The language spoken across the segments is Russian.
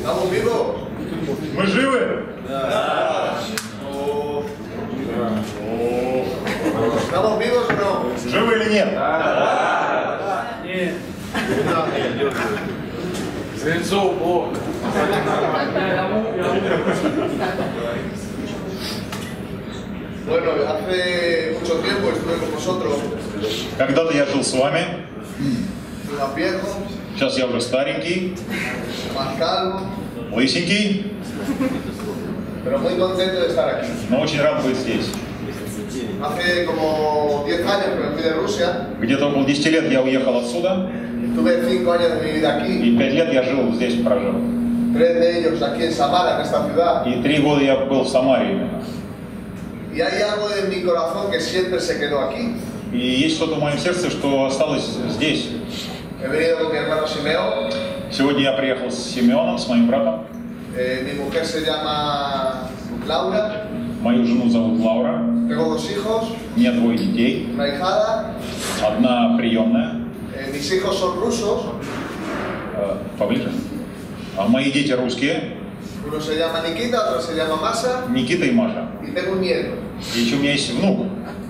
¿Estamos vivos? Мы живы? Да. ¿Estamos vivos o no? Живы или нет? Нет. Свинцов Бог. Bueno, hace mucho tiempo estuve con vosotros, Когда-то я жил с вами, más viejo, сейчас я уже старенький, más calvo, лысенький, pero muy contento de estar aquí. но очень рад быть здесь. Hace como 10 años que me fui de Rusia, Где-то около 10 лет я уехал отсюда, tuve 5 años de mi vida aquí, и 5 лет я жил здесь, прожил. 3 de ellos aquí en Samara, en esta ciudad. И 3 года я был в Самаре именно. Y hay algo en mi corazón que siempre se quedó aquí. И есть что-то в моем сердце, что осталось здесь. He venido con mi hermano Simeón, Сегодня я приехал с Симеоном, с моим братом. mi mujer se llama Laura, Мою жену зовут Лаура. tengo 2 hijos, У меня 2 детей. una hijada, Одна приемная. mis hijos son rusos, Поближе. А мои дети русские. uno se llama Nikita, otro se llama Masa, Никита и Маша. y tengo un nieto. И еще у меня есть внук.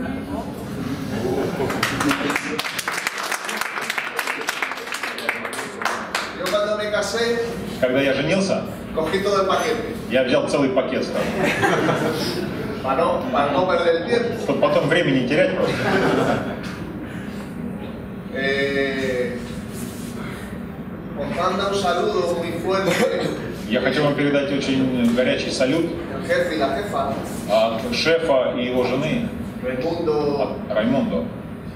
Yo cuando me casé, Когда я женился, cogí todo el paquete, я взял целый пакет сразу. para no perder el tiempo. Чтобы потом времени не терять просто. Os manda un saludo muy fuerte Я хочу вам передать очень горячий салют el jefe y la jefa, от шефа и его жены, Raimundo. от Раймондо.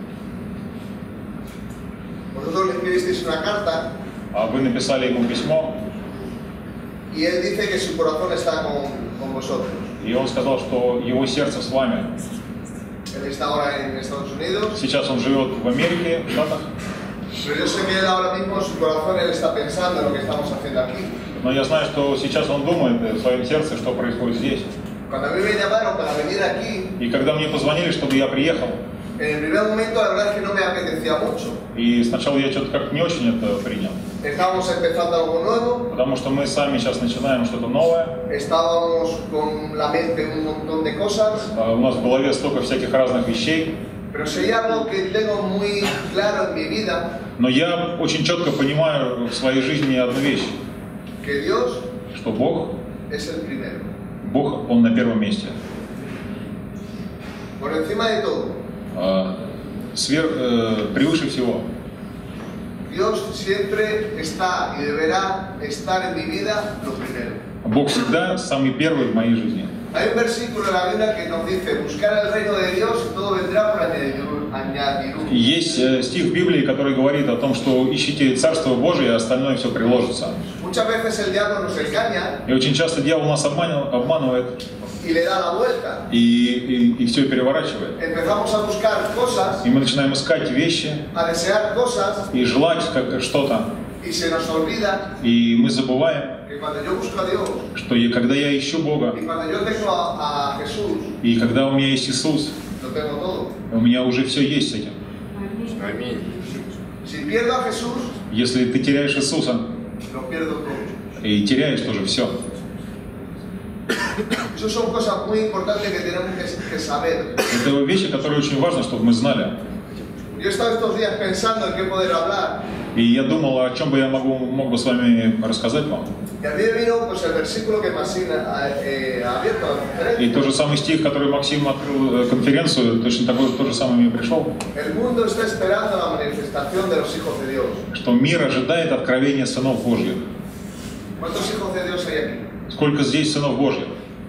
Vosotros le escribisteis una carta Вы написали ему письмо, y él dice que su corazón está con vosotros. и он сказал, что его сердце с вами. Él está ahora en Estados Unidos, Сейчас он живет в Америке, в Штатах, pero yo sé que él ahora mismo en su corazón él está pensando en lo que estamos haciendo aquí. но я знаю, что сейчас он думает в своем сердце, что происходит здесь. Cuando a mí me llamaron para venir aquí, И когда мне позвонили, чтобы я приехал, en el primer momento la verdad es que no me apetecía mucho. и сначала я что-то как-то не очень это принял, Estábamos empezando algo nuevo, потому что мы сами сейчас начинаем что-то новое, estábamos con la mente un montón de cosas, у нас в голове столько всяких разных вещей, pero si hay algo que tengo muy claro en mi vida, но я очень четко понимаю в своей жизни одну вещь, que Dios что Бог, es el primero. Он на первом месте. Por encima de todo, Превыше всего. Dios siempre está y deberá estar en mi vida lo primero. Бог всегда самый первый в моей жизни. Hay un versículo en la Biblia que nos dice, buscar el reino de Dios y todo vendrá por añadidura. Есть стих в Библии, который говорит о том, что ищите Царство Божие, а остальное все приложится. Muchas veces el diablo nos engaña И очень часто дьявол нас обманывает y le da la vuelta. и все переворачивает. Empezamos a buscar cosas, И мы начинаем искать вещи a desear cosas и желать что-то. y se nos olvida И мы забываем, que cuando yo busco a Dios что когда я ищу Бога, y cuando yo tengo a Jesús, и когда у меня есть Иисус, lo tengo todo. у меня уже все есть с этим. Аминь. Si pierdo a Jesús, Если ты теряешь Иисуса, lo pierdo todo. и теряешь тоже все. Eso son cosas muy importantes que tenemos que saber. Это вещи, которые очень важно, чтобы мы знали. Yo he estado estos días pensando en qué poder hablar. И я думал, о чем бы я мог бы с вами рассказать вам. Y a mí me vino pues, el versículo que Maxim ha abierto a la И conferencia. тот же самый стих, который Максим открыл конференцию, точно такой, тот же самый мне пришел, El mundo está esperando la manifestación de los hijos de Dios. что мир ожидает откровения сынов Божьих. ¿Cuántos hijos de Dios hay aquí? Сколько здесь сынов Божьих?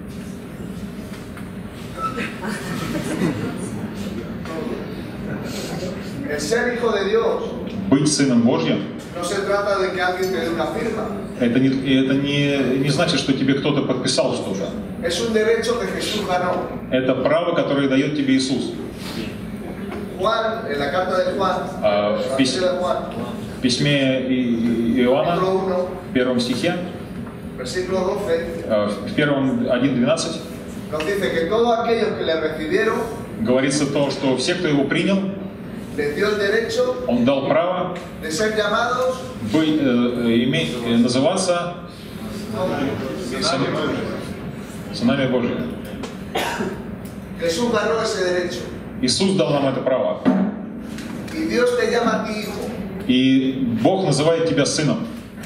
El ser hijo de Dios Быть сыном Божьим, no se trata de que alguien te dé una firma. это не значит, что тебе кто-то подписал что-то. Es un derecho que Jesús ganó. Это право, которое дает тебе Иисус. Juan, en la carta de Juan, В письме Иоанна, capítulo 1, в первом стихе, versículo 12, в первом 1:12, nos dice que todos aquellos que le recibieron говорится то, что все, кто его принял, les dio el derecho он дал право de ser llamados называться Сынами Божьими. Jesús ganó ese derecho. Иисус дал нам это право. Y Dios te llama a ti hijo. И Бог называет тебя сыном.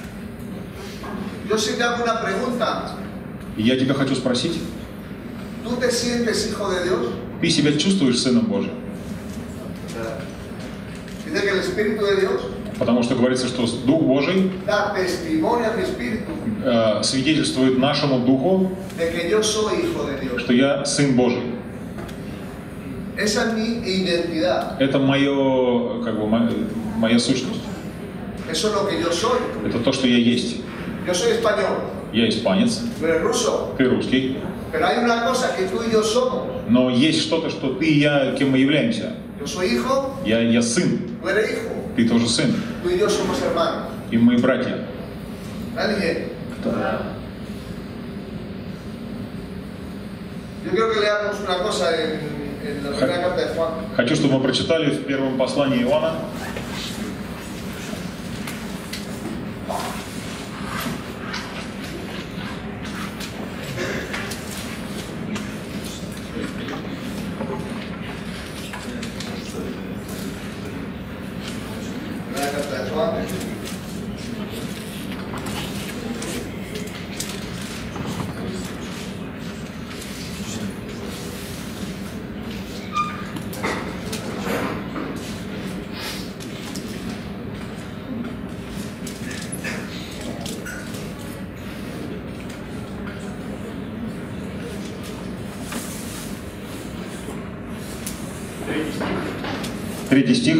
Yo sí te hago una pregunta. И я тебя хочу спросить, ¿Tú te sientes hijo de Dios? ты себя чувствуешь сыном Божьим? Dice que el Espíritu de Dios Потому что говорится, что Дух Божий da testimonio a mi espíritu свидетельствует нашему Духу, de que yo soy hijo de Dios. что я сын Божий. Esa es mi identidad. Это моя сущность. Eso es lo que yo soy. Это то, что я есть. Yo soy español. Я испанец, Tú eres ruso. ты русский. Pero hay una cosa que tú y yo somos. Но есть что-то, что ты и я, кем мы являемся. Yo soy hijo. Я сын, Tú eres hijo. ты тоже сын. Tú y yo somos hermanos. И мы братья. ¿Alguien? Yo quiero que leamos una cosa en la primera carta de Juan. Хочу, чтобы мы прочитали в первом послании Иоанна. Primera carta de Juan. Третий стих.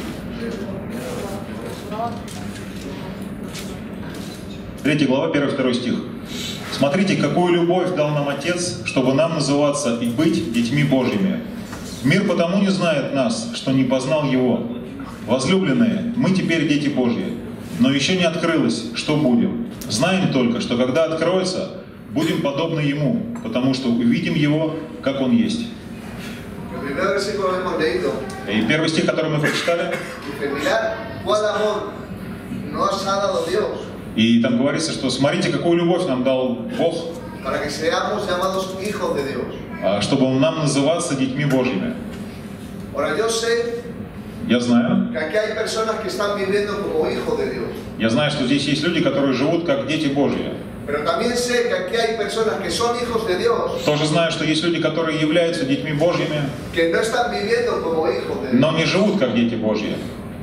Третья глава, 1-2 стих. «Смотрите, какую любовь дал нам Отец, чтобы нам называться и быть детьми Божьими. Мир потому не знает нас, что не познал Его. Возлюбленные, мы теперь дети Божьи, но еще не открылось, что будем. Знаем только, что когда откроется, будем подобны Ему, потому что увидим Его, как Он есть». El primer versículo que hemos leído И первый стих, который мы прочитали, dice: mirad cuál amor nos ha dado Dios и там говорится, что смотрите, какую любовь нам дал Бог, para que seamos llamados hijos de Dios. чтобы нам называться детьми Божьими. Ahora yo sé Я знаю, que aquí hay personas que están viviendo como hijos de Dios. что здесь есть люди, которые живут как дети Божьи. Pero también sé que aquí hay personas que son hijos de Dios, Тоже знаю, что есть люди, которые являются детьми Божьими, que no están viviendo como hijos de Dios. но не живут как дети Божьи.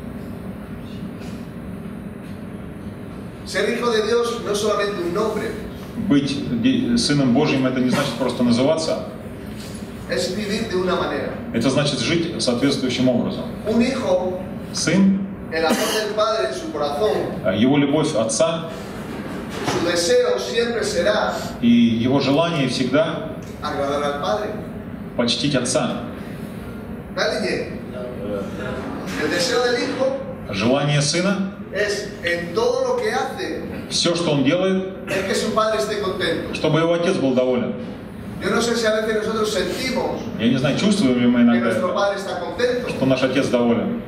Ser hijo de Dios no es solamente un nombre, Быть сыном Божьим — это не значит просто называться, es vivir de una manera. это значит жить соответствующим образом. Un hijo, Сын, el amor del Padre en su corazón, его любовь Отца su deseo siempre será и его желание всегда agradar al Padre. почтить Отца. ¿Nadie? El deseo del hijo Желание Сына, es en todo lo que hace, все, что Он делает, es que su Padre esté contento. чтобы его Отец был доволен. Yo no sé si a veces nosotros sentimos Я не знаю, чувствуем ли мы que иногда nuestro это, Padre está contento. что наш Отец доволен.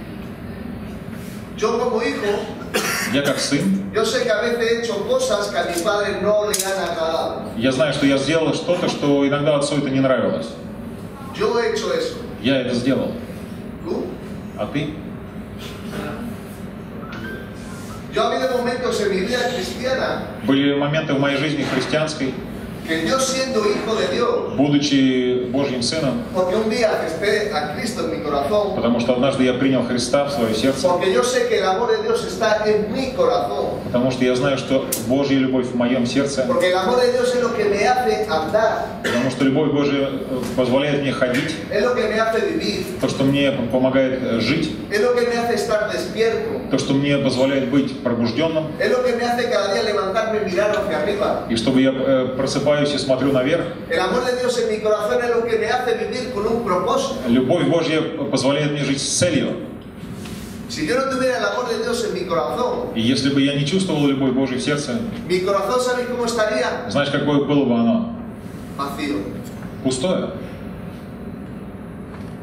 Yo como hijo, Я как сын, yo sé que a veces he hecho cosas que a mi padre no le han agradado. я знаю, что я сделал что-то, что иногда Отцу это не нравилось. Yo he hecho eso. Я это сделал. ¿Tú? А ты? Yo ha habido momentos en mi vida cristiana Были моменты в моей жизни христианской, que yo siendo hijo de Dios, будучи Божьим сыном, porque un día acepté a Cristo en mi corazón, потому что однажды я принял Христа в свое сердце, porque yo sé que el amor de Dios está en mi corazón, потому что я знаю, что Божья любовь в моем сердце, porque el amor de Dios es lo que me hace andar, потому что любовь Божья позволяет мне ходить, es lo que me hace vivir, то, что мне помогает жить, es lo que me hace estar despierto, то, что мне позволяет быть пробужденным, es lo que me hace cada día levantarme y mirar hacia arriba. и чтобы я просыпаюсь и смотрю наверх. El amor de Dios en mi corazón es lo que me hace vivir con un propósito. Любовь Божья позволяет мне жить с целью. Si yo no tuviera el amor de Dios en mi corazón, И если бы я не чувствовал любовь Божью в сердце, mi corazón, ¿sabes cómo estaría? знаешь, какое было бы оно? Vacío. Пустое. Yo en mi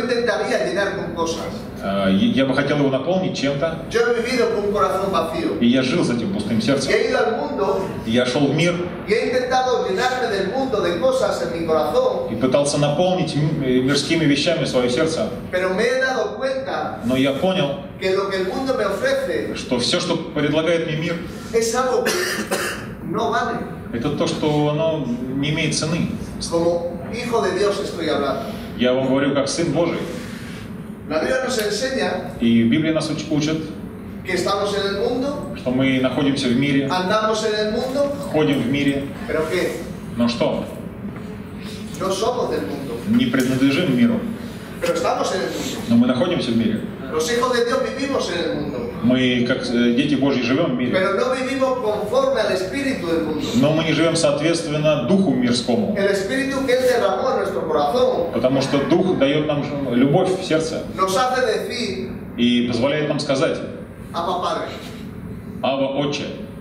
intentaría llenar con cosas. Я бы хотел его наполнить чем-то, Yo he vivido con un corazón vacío. и я жил с этим пустым Y сердцем. he ido al mundo И я шел в мир y he intentado llenarme del mundo de cosas en mi corazón, и пытался наполнить мирскими вещами свое сердце. pero me he dado cuenta Но я понял, que lo que el mundo me ofrece что все, что предлагает мне мир, es algo que no vale. это то, что оно не имеет цены. Como hijo de Dios estoy hablando. Я вам говорю как Сын Божий. La Biblia nos enseña И Библия нас учит, que estamos en el mundo, что мы находимся в мире, andamos en el mundo, ходим в мире. pero ¿qué? Но что? No somos del mundo, Не принадлежим миру, pero estamos en el mundo. но мы находимся в мире. Los hijos de Dios vivimos en el mundo, Мы, как дети Божьи, живем в мире. pero no vivimos conforme al espíritu del mundo. Но мы не живем соответственно духу мирскому. El espíritu que Él derramó en nuestro corazón Потому что дух дает нам любовь в сердце nos hace decir, и позволяет нам сказать: Abba Padre. «Ава, Отче».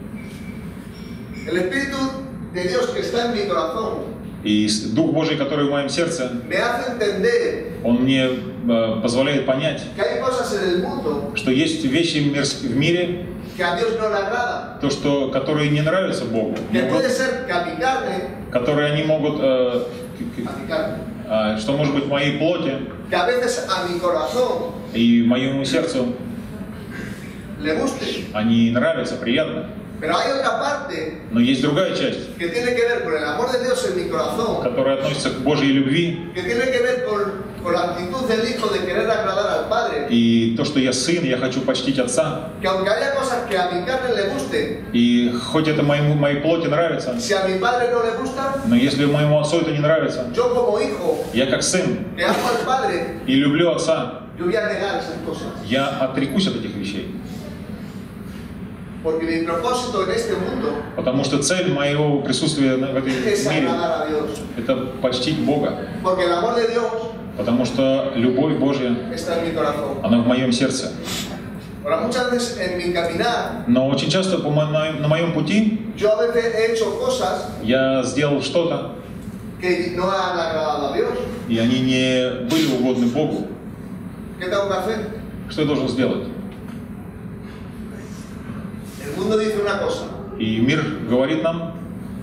El espíritu de Dios que está en mi corazón И Дух Божий, который в моем сердце, me hace entender Он мне позволяет понять, que hay cosas en el mundo что есть вещи в мире, que a Dios no le agrada, которые не нравятся Богу, que puede ser que a mi carne, которые они могут, a mi carne, что может быть в моей плоти que a veces a mi corazón и моему сердцу le guste. они нравятся, приятно. Pero hay otra parte Но есть другая часть, que tiene que ver con el amor de Dios en mi corazón, которая относится к Божьей любви, que tiene que ver con la actitud del hijo de querer agradar al Padre, и то, что я сын, я хочу почтить Отца. que aunque haya cosas que a mi carne le guste, И хоть это моей плоти нравится, si a mi Padre no le gusta, но если моему Отцу это не нравится, yo como hijo я как сын que amo al Padre, и люблю Отца, yo voy a negar esas cosas. я отрекусь от этих вещей. Porque mi propósito en este mundo Потому что цель моего присутствия в этом es мире agradar a Dios. – это почтить Бога. Porque el amor de Dios Потому что любовь Божья, está en mi corazón. она в моем сердце. Ahora, muchas veces en mi caminar, Но очень часто на моем пути yo a veces he hecho cosas я сделал что-то, que no han agradado a Dios. и они не были угодны Богу. ¿Qué tengo que hacer? Что я должен сделать? El mundo dice una cosa. И мир говорит нам: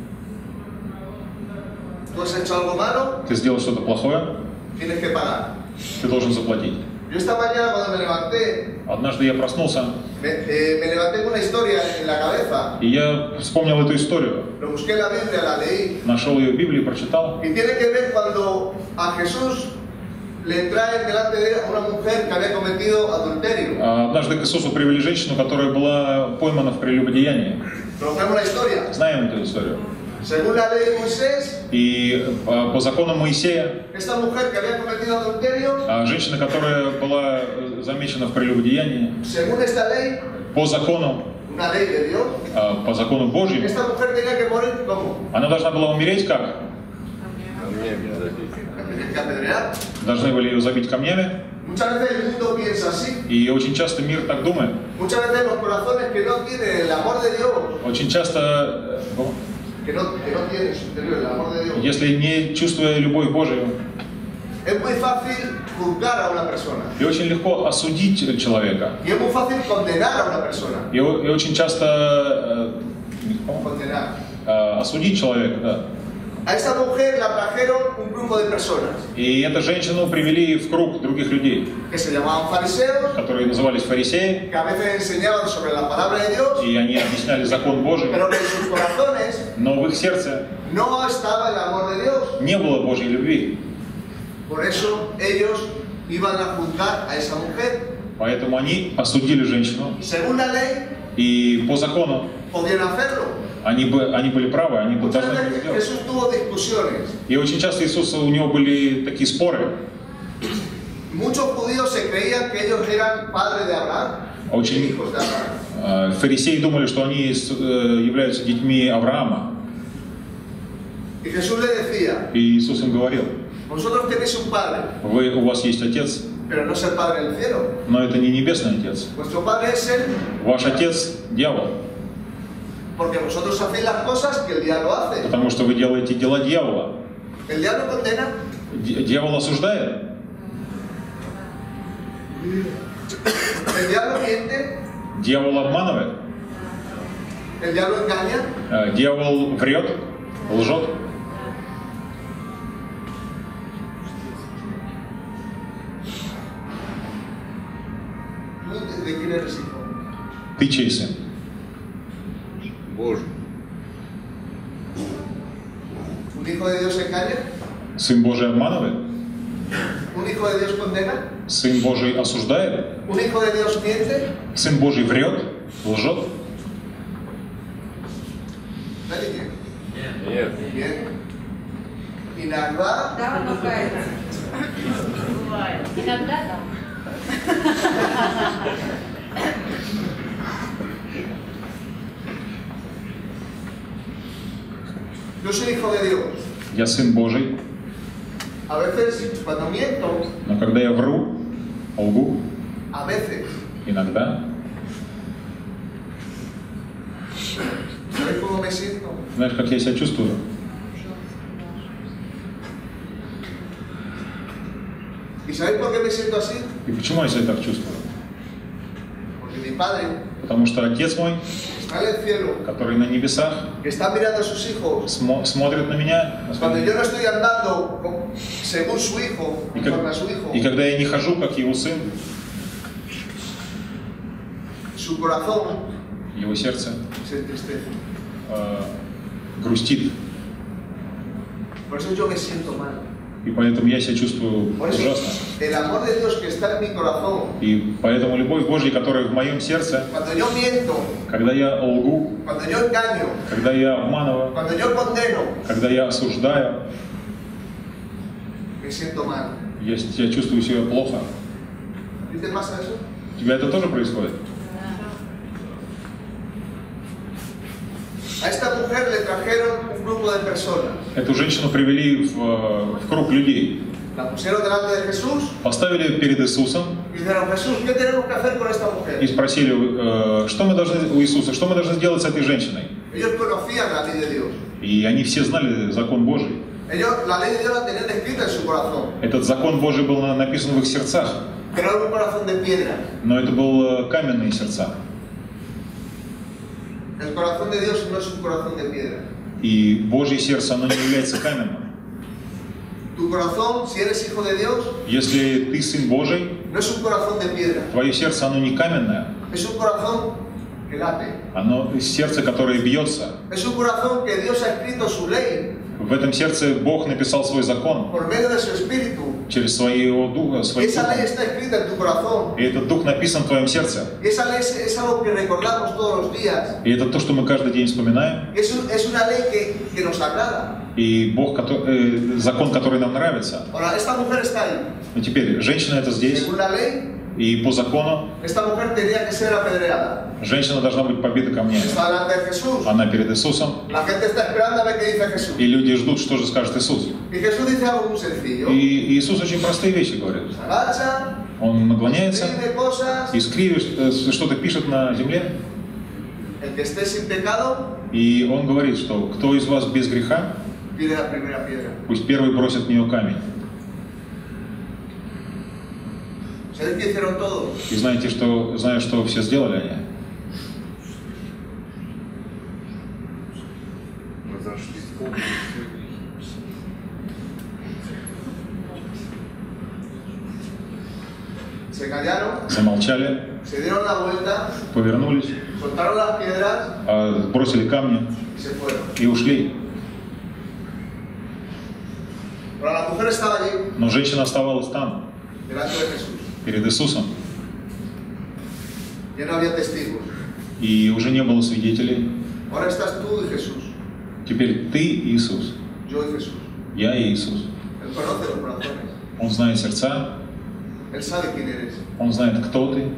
Tú has hecho algo malo, ты сделал что-то плохое, tienes que pagar. ты должен заплатить. Yo esta mañana cuando me levanté, Однажды я проснулся, me levanté con una historia en la cabeza. и я вспомнил эту историю. Lo busqué en la Biblia, la leí. Нашел ее в Библии, прочитал. Y tiene que ver cuando a Jesús le traen delante de él a una mujer que había cometido adulterio. Однажды к Иисусу привели женщину, которая была поймана в прелюбодеянии. Conocemos la historia. Знаем эту историю. Según la ley de Moisés, И по закону Моисея, esta mujer que había cometido adulterio, женщина, которая была замечена в прелюбодеянии, según esta ley, по закону de Dios, по закону Божьему, esta mujer tenía que morir como она должна была умереть как? que apedrear. Должны были ее забить камнями. Muchas veces el mundo piensa así. И очень часто мир так думает. Muchas veces los corazones que no tienen el amor de Dios, Очень часто, que no tienen en su interior el amor de Dios, если не чувствуя любовь Божию, es muy fácil juzgar a una persona. и очень легко осудить человека. Y es muy fácil condenar a una persona. И очень часто Condenar. осудить человека, да. A esta mujer la trajeron un grupo de personas И эту женщину привели в круг других людей, que se llamaban fariseos, которые назывались фарисеи, que a veces enseñaban sobre la palabra de Dios, и они объясняли закон Божий, pero que en sus corazones но в их сердце no estaba el amor de Dios. не было Божьей любви. Por eso ellos iban a juzgar a esa mujer. Поэтому они осудили женщину, Según la ley, и по закону podían hacerlo. они были правы, они Muchas должны были veces сделать. Jesús tuvo discusiones. И очень часто у него были такие споры. Muchos judíos se creían que ellos eran padres de Abraham, Очень hijos de Abraham. фарисеи думали, что они являются детьми Авраама. Y Jesús le decía, И Иисус им говорил: vosotros tenéis un padre, у вас есть отец, pero no es el Padre del cielo. но это не небесный отец. Vuestro padre es él, Ваш отец – дьявол, porque vosotros hacéis las cosas que el diablo hace. потому что вы делаете дела дьявола. El diablo condena, Дьявол осуждает, El diablo miente, Дьявол обманывает, el diablo engaña, дьявол врет, лжет. ¿Tú de quién eres hijo? Ты чей сын? Божий. ¿Un hijo de Dios engaña? Сын Божий обманывает? ¿Un hijo de Dios condena? Сын Божий осуждает? ¿Un hijo de Dios miente? Сын Божий врет, лжет? Nadie quiere. Нет. Bien. Inagua, Да, но кается. Бывает. Иногда да. yo soy hijo de Dios. Я сын Божий, A veces, cuando miento, но когда я вру, лгу, a veces, иногда, ¿sabes cómo me siento? знаешь, как я себя чувствую? ¿Y sabéis por qué me siento así? И почему я себя так чувствую? Porque mi padre Потому что Отец мой, está en el cielo, который на небесах, que está mirando a sus hijos. смотрит на меня, Cuando yo no estoy andando según su hijo, и, conforme a su hijo, и когда я не хожу, как его сын, su corazón его сердце se entristece. грустит. Por eso yo me siento mal. И поэтому я себя чувствую Por eso ужасно. el amor de Dios que está en mi corazón, И поэтому любовь Божья, которая в моем сердце, cuando yo miento, когда я лгу, cuando yo engaño, когда я обманываю, cuando yo condeno, когда я осуждаю, me siento mal. я чувствую себя плохо. ¿Y te pasa eso? У тебя это тоже происходит? A esta mujer le trajeron un grupo de personas. Эту женщину привели в круг людей, La pusieron delante de Jesús поставили перед Иисусом y dijeron, Jesús, ¿qué tenemos que hacer con esta и mujer? спросили, что мы должны у Иисуса, что мы должны сделать с этой женщиной. Ellos conocían la ley de Dios. И они все знали закон Божий. Ellos, la ley de Dios la tenían escrita en su corazón. Этот закон Божий был написан в их сердцах, Pero era un corazón de piedra. но это был каменные сердца. El corazón de Dios no es un corazón de piedra. И Божье сердце, оно не является каменным. Tu corazón, si eres hijo de Dios, Если ты сын Божий, no es un corazón de piedra. твое сердце, оно не каменное, Es un corazón que late. оно сердце, которое бьется. Es un corazón que Dios ha escrito su ley В этом сердце Бог написал свой закон por medio de su espíritu. через своего духа, своим Esa ley духом. está escrita en tu corazón. И этот дух написан в твоем сердце. Y esa ley es algo que recordamos todos los días. И это то, что мы каждый день вспоминаем. Es una ley que nos agrada. И Бог, закон, который нам нравится. Ahora, esta mujer está ahí. Но теперь, женщина это здесь, Según la ley, и по закону esta mujer tenía que ser apedreada. женщина должна быть побита камнями. Está delante de Jesús. Она перед Иисусом, La gente está esperando a ver qué dice Jesús. и люди ждут, что же скажет Иисус. Y Jesús dice algo muy sencillo. И Иисус очень простые вещи говорит. Se agacha, Он наклоняется escribe cosas. и что-то пишет на земле, El que esté sin pecado, и он говорит, что кто из вас без греха, pide la primera piedra. пусть первый бросит в нее камень. ¿Sabéis qué hicieron todos? И знаете, что все сделали они? Разошлись полностью. Se callaron, Замолчали, se dieron la vuelta, повернулись, soltaron las piedras бросили камни y se fueron. и ушли. Pero la mujer estaba allí, Но женщина оставалась там, delante de Jesús. перед Иисусом, Ya no había testigos. и уже не было свидетелей. Ahora estás tú y Jesús. Теперь ты Иисус, Yo y Jesús. я и Иисус. Él conoce los corazones. Он знает сердца, Él sabe quién eres. Он знает, кто ты.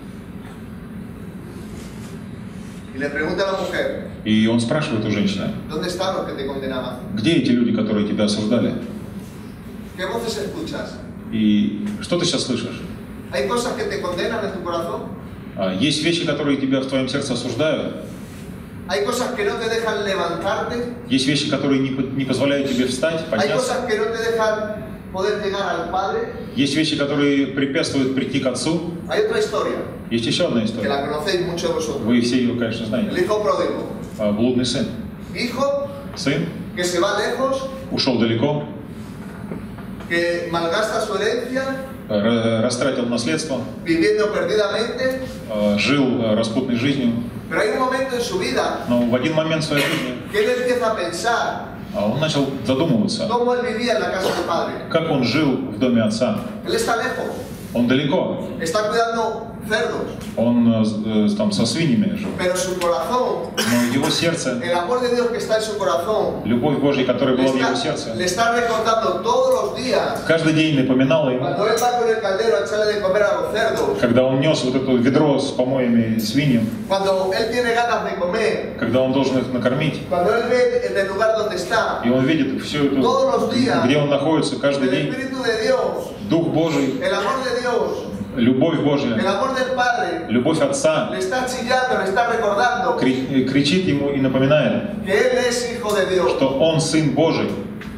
Y le pregunta a la mujer, И он спрашивает у женщины, ¿dónde están los que te condenaban? где эти люди, которые тебя осуждали? ¿Qué voces escuchas? И что ты сейчас слышишь? ¿Hay cosas que te condenan en tu corazón? Есть вещи, которые тебя в твоем сердце осуждают. ¿Hay cosas que no te dejan levantarte? Есть вещи, которые не позволяют тебе встать, ¿Hay подняться. cosas que no te dejan poder llegar al Padre, Есть вещи, которые препятствуют прийти к Отцу. hay otra historia, Есть еще одна que история. la conocéis muchos de vosotros. Вы все ее, конечно, El знаете. hijo pródigo. Блудный сын. Hijo Сын que se va lejos, ушел далеко, que malgasta su herencia, растратил наследство, viviendo perdidamente, жил распутной жизнью. pero hay un momento en su vida Но в один момент своей жизни que él empieza a pensar он начал задумываться, cómo él vivía en la casa del Padre. как он жил в доме Отца. Él está lejos, Он далеко, está cuidando cerdos, он там со свиньями жил. pero su corazón, Но его сердце, el amor de Dios que está en su corazón, любовь Божья, которая le была в его está, сердце, le está recordando todos los días, каждый день напоминала ему, cuando él va con el caldero a echarle de comer a los cerdos, когда он нес вот это ведро с помоями свиньям, cuando él tiene ganas de comer, когда он должен их накормить, cuando él ve en el lugar donde está, и он видит всю эту, todos los días, где он находится каждый el день, Espíritu de Dios, Дух Божий, el amor de Dios, любовь el Божья, amor del Padre, любовь Отца le está chillando, le está recordando кричит ему и напоминает, que él es hijo de Dios. что он Сын Божий.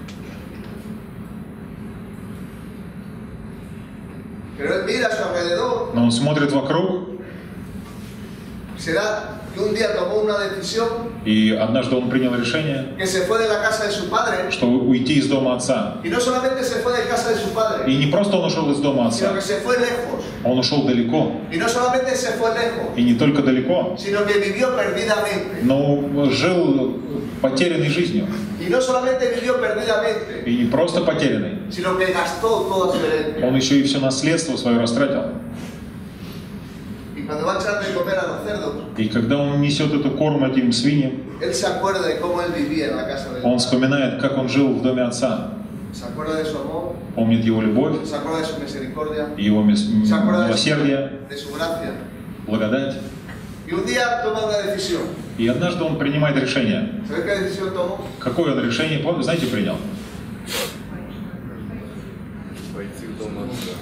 Pero él mira a su alrededor, Но он смотрит вокруг, se da que un día tomó una decisión, и однажды он принял решение, que se fue de la casa de su padre, что уйти из дома Отца. y no solamente se fue de casa de su padre, И не просто он ушел из дома sino Отца, que se fue lejos, он ушел далеко. y no solamente se fue lejos, И не только далеко, sino que vivió perdidamente, но жил потерянной жизнью. y no solamente vivió perdidamente, И не просто потерянной. sino que gastó toda su herencia. Он еще и все наследство свое растратил. Y cuando va a echar de comer a los cerdos, И когда он несет эту корм этим свиньям, él se acuerda de cómo él vivía en la casa de он Padre. вспоминает, как он жил в доме Отца. Se acuerda de su amor, Помнит его любовь, se acuerda de su misericordia, его se acuerda милосердие, de su gracia. благодать. Y un día toma una decisión. И однажды он принимает решение. ¿Sabes qué decisión tomó? Какое он решение, знаете, принял? Пойти в дом отца.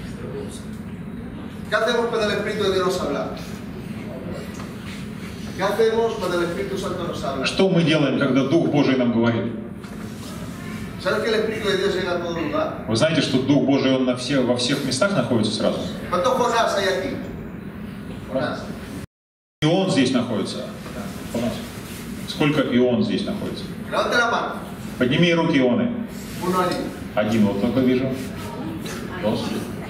¿Qué hacemos cuando el Espíritu de Dios nos habla? ¿Qué hacemos cuando el Espíritu Santo nos habla? Что мы делаем, когда Дух Божий нам говорит? ¿Sabes que el Espíritu de Dios llega a todo lugar? Вы знаете, что Дух Божий, он во всех местах находится сразу? ¿Cuántos Jonás hay aquí? Jonás. И он здесь находится. Сколько Ион здесь находится? Levante la mano. Подними руки, Ионы. Uno allí. Один вот только вижу. Dos.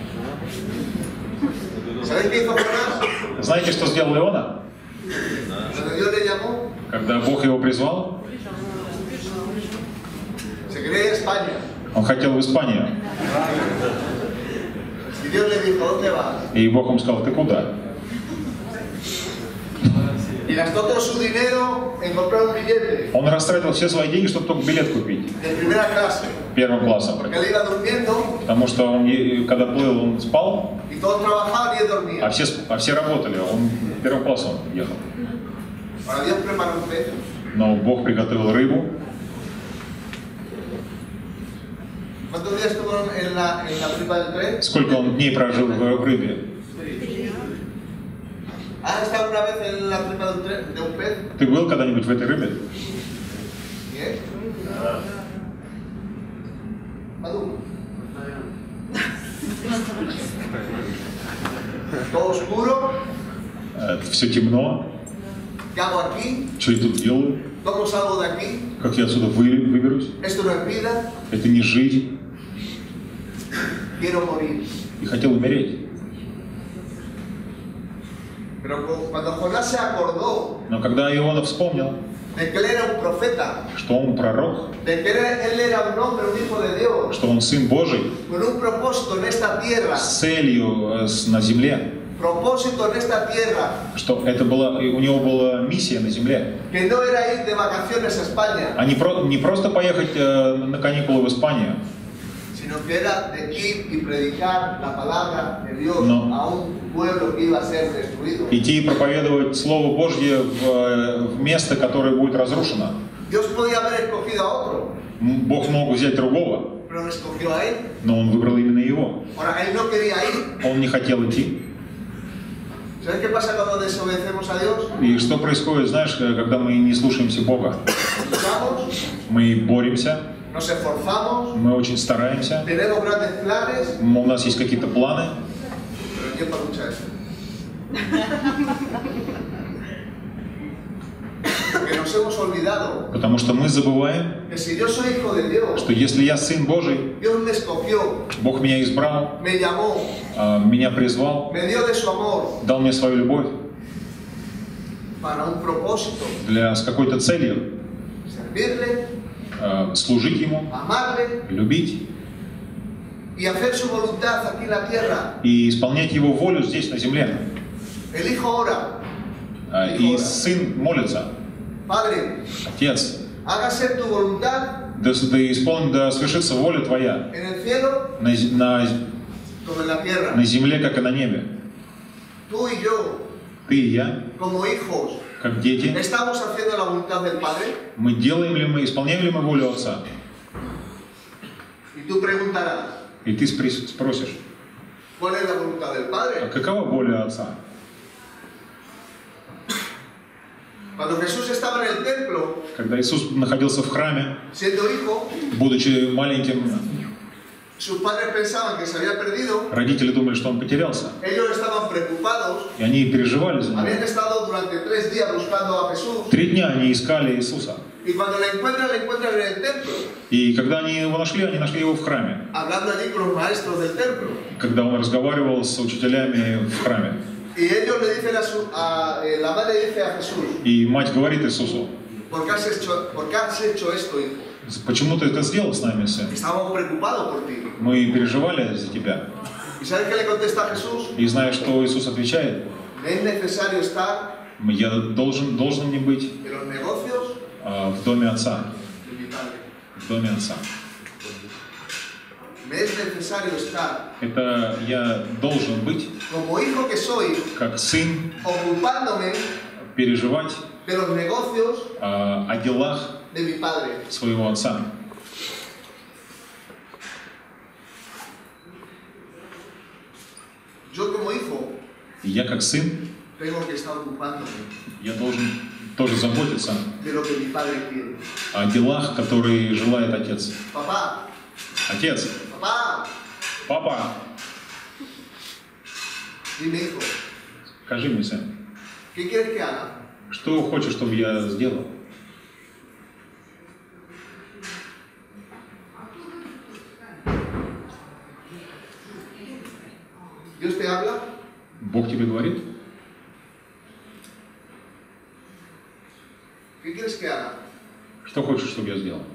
¿Sabéis qué hizo Jonás? Знаете, что сделал Иона? Cuando Dios le llamó, Когда Бог его призвал, se quería ir a España. он хотел в Испанию. Y Dios le dijo, ¿dónde vas? И Бог ему сказал, ты куда? Y gastó todo su dinero en comprar un billete Он растратил все свои деньги, чтобы только билет купить. de primera clase. Первым классом. Porque él iba durmiendo Потому что он, когда плыл, он спал, y todos trabajaban y él dormía. а все работали. Он первым классом ехал. Para Dios preparó un pez. Но Бог приготовил рыбу. ¿Cuántos días estuvo en la tripa del tren? Сколько он дней прожил в рыбе? ¿Has estado una vez en la tripa de un pez? Ты был когда-нибудь в этой рыбе? ¿Bien? Maduro. Todo oscuro. Все темно. ¿Qué hago aquí? Что я тут делаю? ¿Cómo salgo de aquí? Как я отсюда выберусь? Esto no es vida. Это не жизнь. Quiero morir. И хотел умереть. Pero cuando Jonás se acordó Но когда Иона вспомнил, de que él era un profeta, что он пророк, de que él era un hombre, un hijo de Dios, что он Сын Божий, con un propósito en esta tierra, с целью на земле, propósito en esta tierra, что это у него была миссия на земле. que no era ir de vacaciones a España, А не просто поехать на каникулы в Испанию, sino que era de ir y predicar la palabra de Dios No. a un pueblo que iba a ser destruido. идти и проповедовать Слово Божье в место, которое будет разрушено. Dios podía haber escogido a otro, Бог мог взять другого, pero no escogió a él. но он выбрал именно его. Ahora, él no quería ir. Он не хотел идти. ¿Sabes qué pasa cuando desobedecemos a Dios? И что происходит, знаешь, когда мы не слушаемся Бога? Luchamos, Мы боремся, no nos esforzamos, мы очень стараемся, tenemos grandes planes, у нас есть какие-то планы, pero ¿quién para escuchar esto? Que nos hemos olvidado потому что мы забываем, que si yo soy hijo de Dios, что если я сын Божий, Dios me escogió, Бог меня избрал, me llamó, меня призвал, me dio de su amor дал мне свою любовь para un propósito, с какой-то целью, servirle, служить Ему, amarle любить y hacer su voluntad aquí en la tierra. и исполнять Его волю здесь, на земле. El hijo ora, И сын молится: Padre, Отец, hágase tu voluntad да свершится воля Твоя en el cielo como en la tierra. на земле, как и на небе. Tú y yo, Ты и я, como hijos, как дети, ¿estamos haciendo la voluntad del Padre? мы исполняем ли мы волю Отца? Y tú preguntarás, И ты спросишь: ¿cuál es la voluntad del а Padre? какова воля Отца? Cuando Jesús estaba en el templo, Когда Иисус находился в храме, siendo hijo, будучи маленьким, sus padres pensaban que se había perdido, родители думали, что он потерялся. ellos estaban preocupados, И они переживали за habían него. estado durante 3 días buscando a Jesús, 3 дня они искали Иисуса. y cuando le encuentran en el templo, И когда они его нашли, они нашли его в храме. hablando allí con los maestros del templo. Когда он разговаривал с учителями в храме. Y ellos le dicen la madre le dice a Jesús, И мать говорит Иисусу: ¿por qué has hecho esto, hijo? почему ты это сделал с нами, сын? Estábamos preocupados por ti. Мы переживали за тебя. ¿Y sabes qué le contesta Jesús? И знаешь, что Иисус отвечает? Me es necesario estar Я должен не быть en los negocios в доме Отца. de mi Padre. В доме Отца. Me es necesario estar Это я должен быть, como hijo que soy, как сын, ocupándome переживать de los negocios о делах de mi Padre. своего Отца. Yo como hijo И я, как сын, tengo que estar ocupándome я должен тоже заботиться de lo que mi Padre quiere. о делах, которые желает Отец. Papá, Отец, papá, папа, dime hijo, скажи мне, сын, ¿qué quieres que haga? что хочешь, чтобы я сделал? Dios te habla, Бог тебе говорит, ¿qué quieres que haga? что хочешь, чтобы я сделал?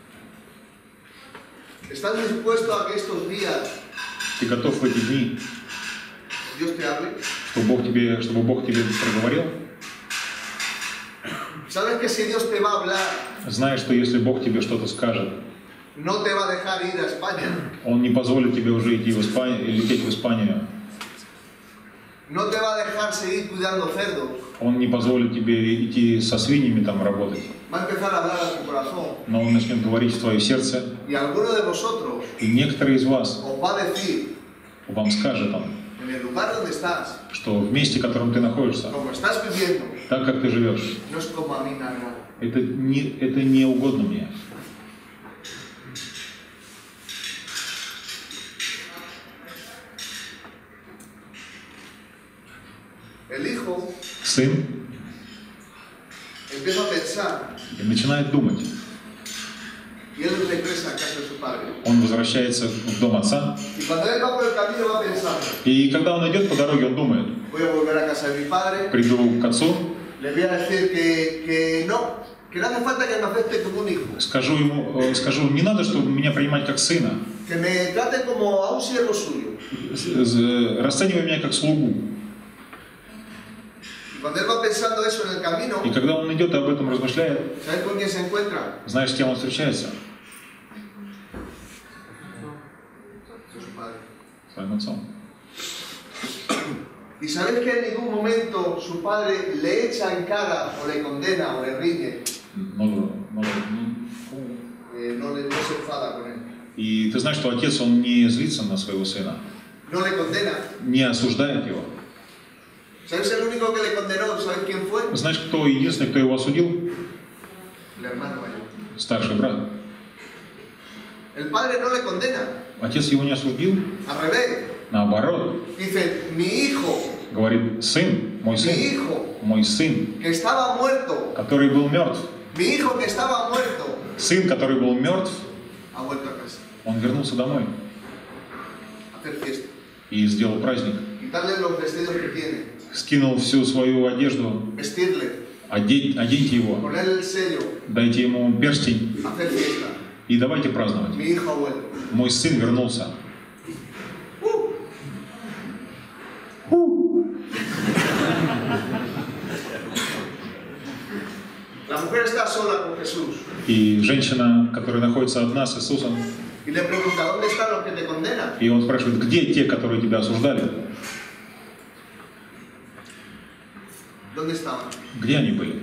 ¿Estás dispuesto a que estos días Ты готов в эти дни, Dios te hable? чтобы Бог тебе проговорил? ¿Sabes que si Dios te va a hablar, Знаешь, что если Бог тебе что-то скажет, no te va a dejar ir a España? Он не позволит тебе уже идти в Испанию, лететь в Испанию. No te va a dejar seguir cuidando cerdos. Он не позволит тебе идти со свиньями там работать. Va a empezar a hablar a tu corazón. Но Он начнет говорить в твое сердце. Y alguno de vosotros И некоторые из вас, os va a decir, вам скажет Он, en el lugar donde estás, что в месте, в котором ты находишься, como estás viviendo, так как ты живешь, no es como a mí nada. это не угодно мне. El hijo Сын empieza a pensar и начинает думать. y él regresa a casa de su padre. Он возвращается в дом отца. Y cuando él va por el camino va pensando, И когда он идет по дороге, он думает: voy a volver a casa de mi padre, приду к отцу, le voy a decir que no hace falta que me acepte como un hijo, скажу, не надо, чтобы меня принимать как сына. que me trate como a un siervo suyo. Расценивай меня как слугу. Y cuando él va pensando eso en el camino, И когда он идет и об этом размышляет, ¿sabes con quién se encuentra? знаешь, с кем он встречается? Con su padre. Своим отцом. Y sabes que en ningún momento su padre le echa en cara o le condena o le riñe, No no se enfada con él, И ты знаешь, что отец, он не злится на своего сына, no le condena. не осуждает его. ¿Sabes el único que le condenó? ¿Sabes quién fue? Знаешь, кто единственный, кто его осудил? El hermano mayor. Старший брат. El padre no le condena. Отец его не осудил, Al revés. наоборот, Dice, mi hijo, говорит, сын, mi hijo, мой сын, que estaba muerto, который был мертв, mi hijo que estaba muerto, сын, который был мертв, ha vuelto a casa. он вернулся домой A hacer fiesta. и сделал праздник. Quitarle los vestidos que tiene. Скинул всю свою одежду, Vestirle. оденьте его, Ponerle el sello. дайте ему перстень Hacer fiesta. и давайте праздновать. Mi hijo ha vuelto. Мой сын вернулся. La mujer está sola con Jesús. И женщина, которая находится одна с Иисусом, Y le pregunta, ¿dónde están los que te condenan? и он спрашивает, где те, которые тебя осуждали? ¿Dónde estaban? Где они были?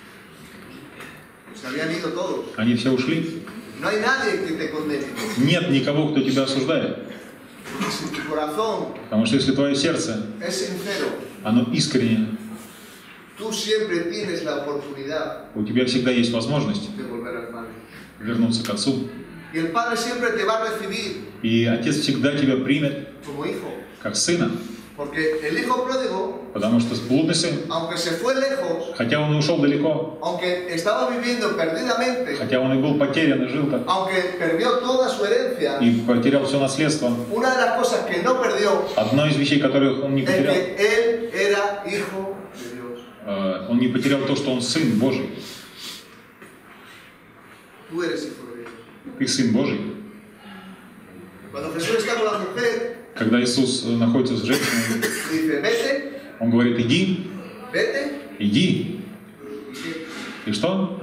Se habían ido todos. Они все ушли? No hay nadie que te condene. Нет никого, кто тебя осуждает. Si tu corazón Потому что если твое сердце, es sincero, оно искренне, tú siempre tienes la oportunidad у тебя всегда есть возможность de volver al Padre. вернуться к Отцу. Y el Padre siempre te va a recibir И Отец всегда тебя примет como hijo. как сына. Porque el hijo pródigo, Потому что блудный сын, aunque se fue lejos, хотя он и ушел далеко, aunque estaba viviendo perdidamente, хотя он и был потерян и жил так, aunque perdió toda su herencia, и потерял все наследство, una de las cosas que no perdió одна из вещей, которых он не es потерял, que él era hijo de Dios. он не потерял то, что он сын Божий. Tú eres hijo de Dios. Ты сын Божий. Cuando Jesús está con la mujer, Когда Иисус находится с женщиной, dice, vete, он говорит, иди, vete. иди. ¿Y qué? И что?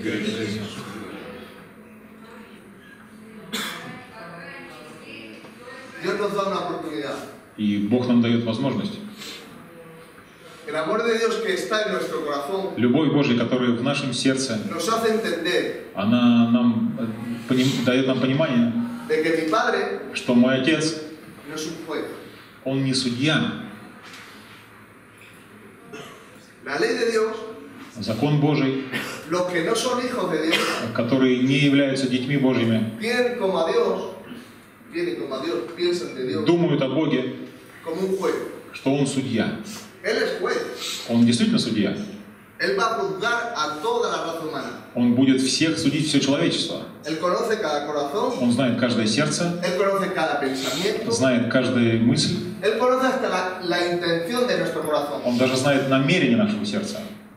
Dios nos da una oportunidad. И Бог нам дает возможность. El amor de Dios que está en nuestro corazón Любовь Божья, которая в нашем сердце, nos hace entender она нам дает нам понимание, de que mi Padre что мой Отец, no es un juez. он не судья. La ley de Dios, Закон Божий, los que no son hijos de Dios, которые не являются детьми Божьими, vienen como a Dios, piensan de Dios думают о Боге, como un juez. что Он судья. Él es juez. Он действительно судья. Él va a juzgar a toda la raza humana. Он будет всех судить, все человечество. Él conoce cada corazón, Он знает каждое сердце, Él conoce cada pensamiento, знает каждую мысль. Él conoce hasta la intención de nuestro corazón. Он даже знает намерение нашего сердца.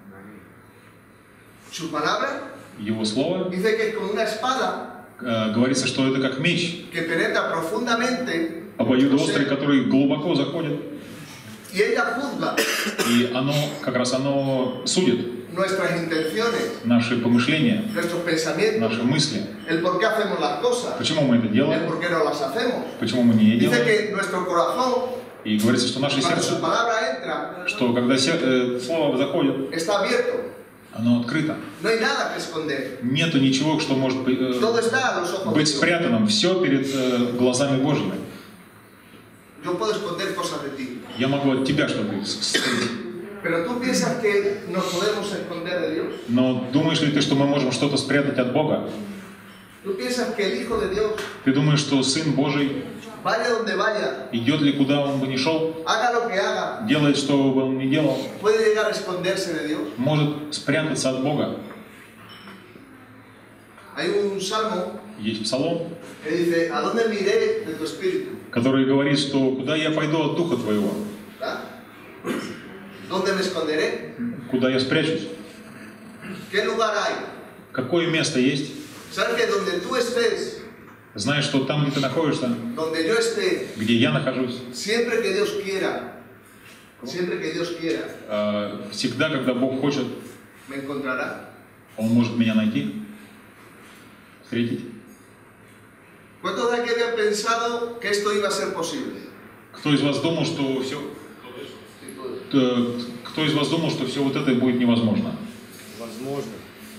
Su palabra Его Слово dice que es como una espada говорится, что это как меч, que penetra profundamente обоюдоострый, который глубоко заходит. y ella juzga И оно, как раз оно судит nuestras intenciones, наши помышления, nuestros pensamientos, наши мысли. el por qué hacemos las cosas, Почему мы это el делаем, por qué no las hacemos. почему мы не Dice делаем. que nuestro corazón, И говорится, что наше cuando su сердце, palabra entra, что когда Слово заходит, está abierto. оно открыто. No hay nada que esconder. Нету ничего, что может Todo está a los ojos de быть Dios. спрятанным. Все перед глазами Божьими. Yo puedo esconder cosas de ti. Я могу от тебя что-то скрыть. Pero tú piensas que nos podemos esconder de Dios. Но думаешь ли ты, что мы можем что-то спрятать от Бога? Tú piensas que el Hijo de Dios, Ты думаешь, что Сын Божий, vaya donde vaya, идет ли куда он бы ни шел, haga lo que haga, делает, что бы он ни делал, puede llegar a esconderse de Dios? может спрятаться от Бога? Hay un salmo Есть псалом, que dice, ¿a dónde me iré de tu espíritu? который говорит, что куда я пойду от Духа Твоего, ¿Verdad? ¿Dónde me esconderé? куда я спрячусь, ¿Qué lugar hay? какое место есть. ¿Sabes que donde tú estés, Знаешь, что там, где ты находишься, donde yo esté, где я нахожусь, siempre que Dios quiera, всегда, когда Бог хочет, me encontrará? Он может меня найти, встретить. ¿Cuántos de aquí habían pensado que esto iba a ser posible? Кто из вас думал, что все, кто из вас думал, что все вот это будет невозможно? Возможно.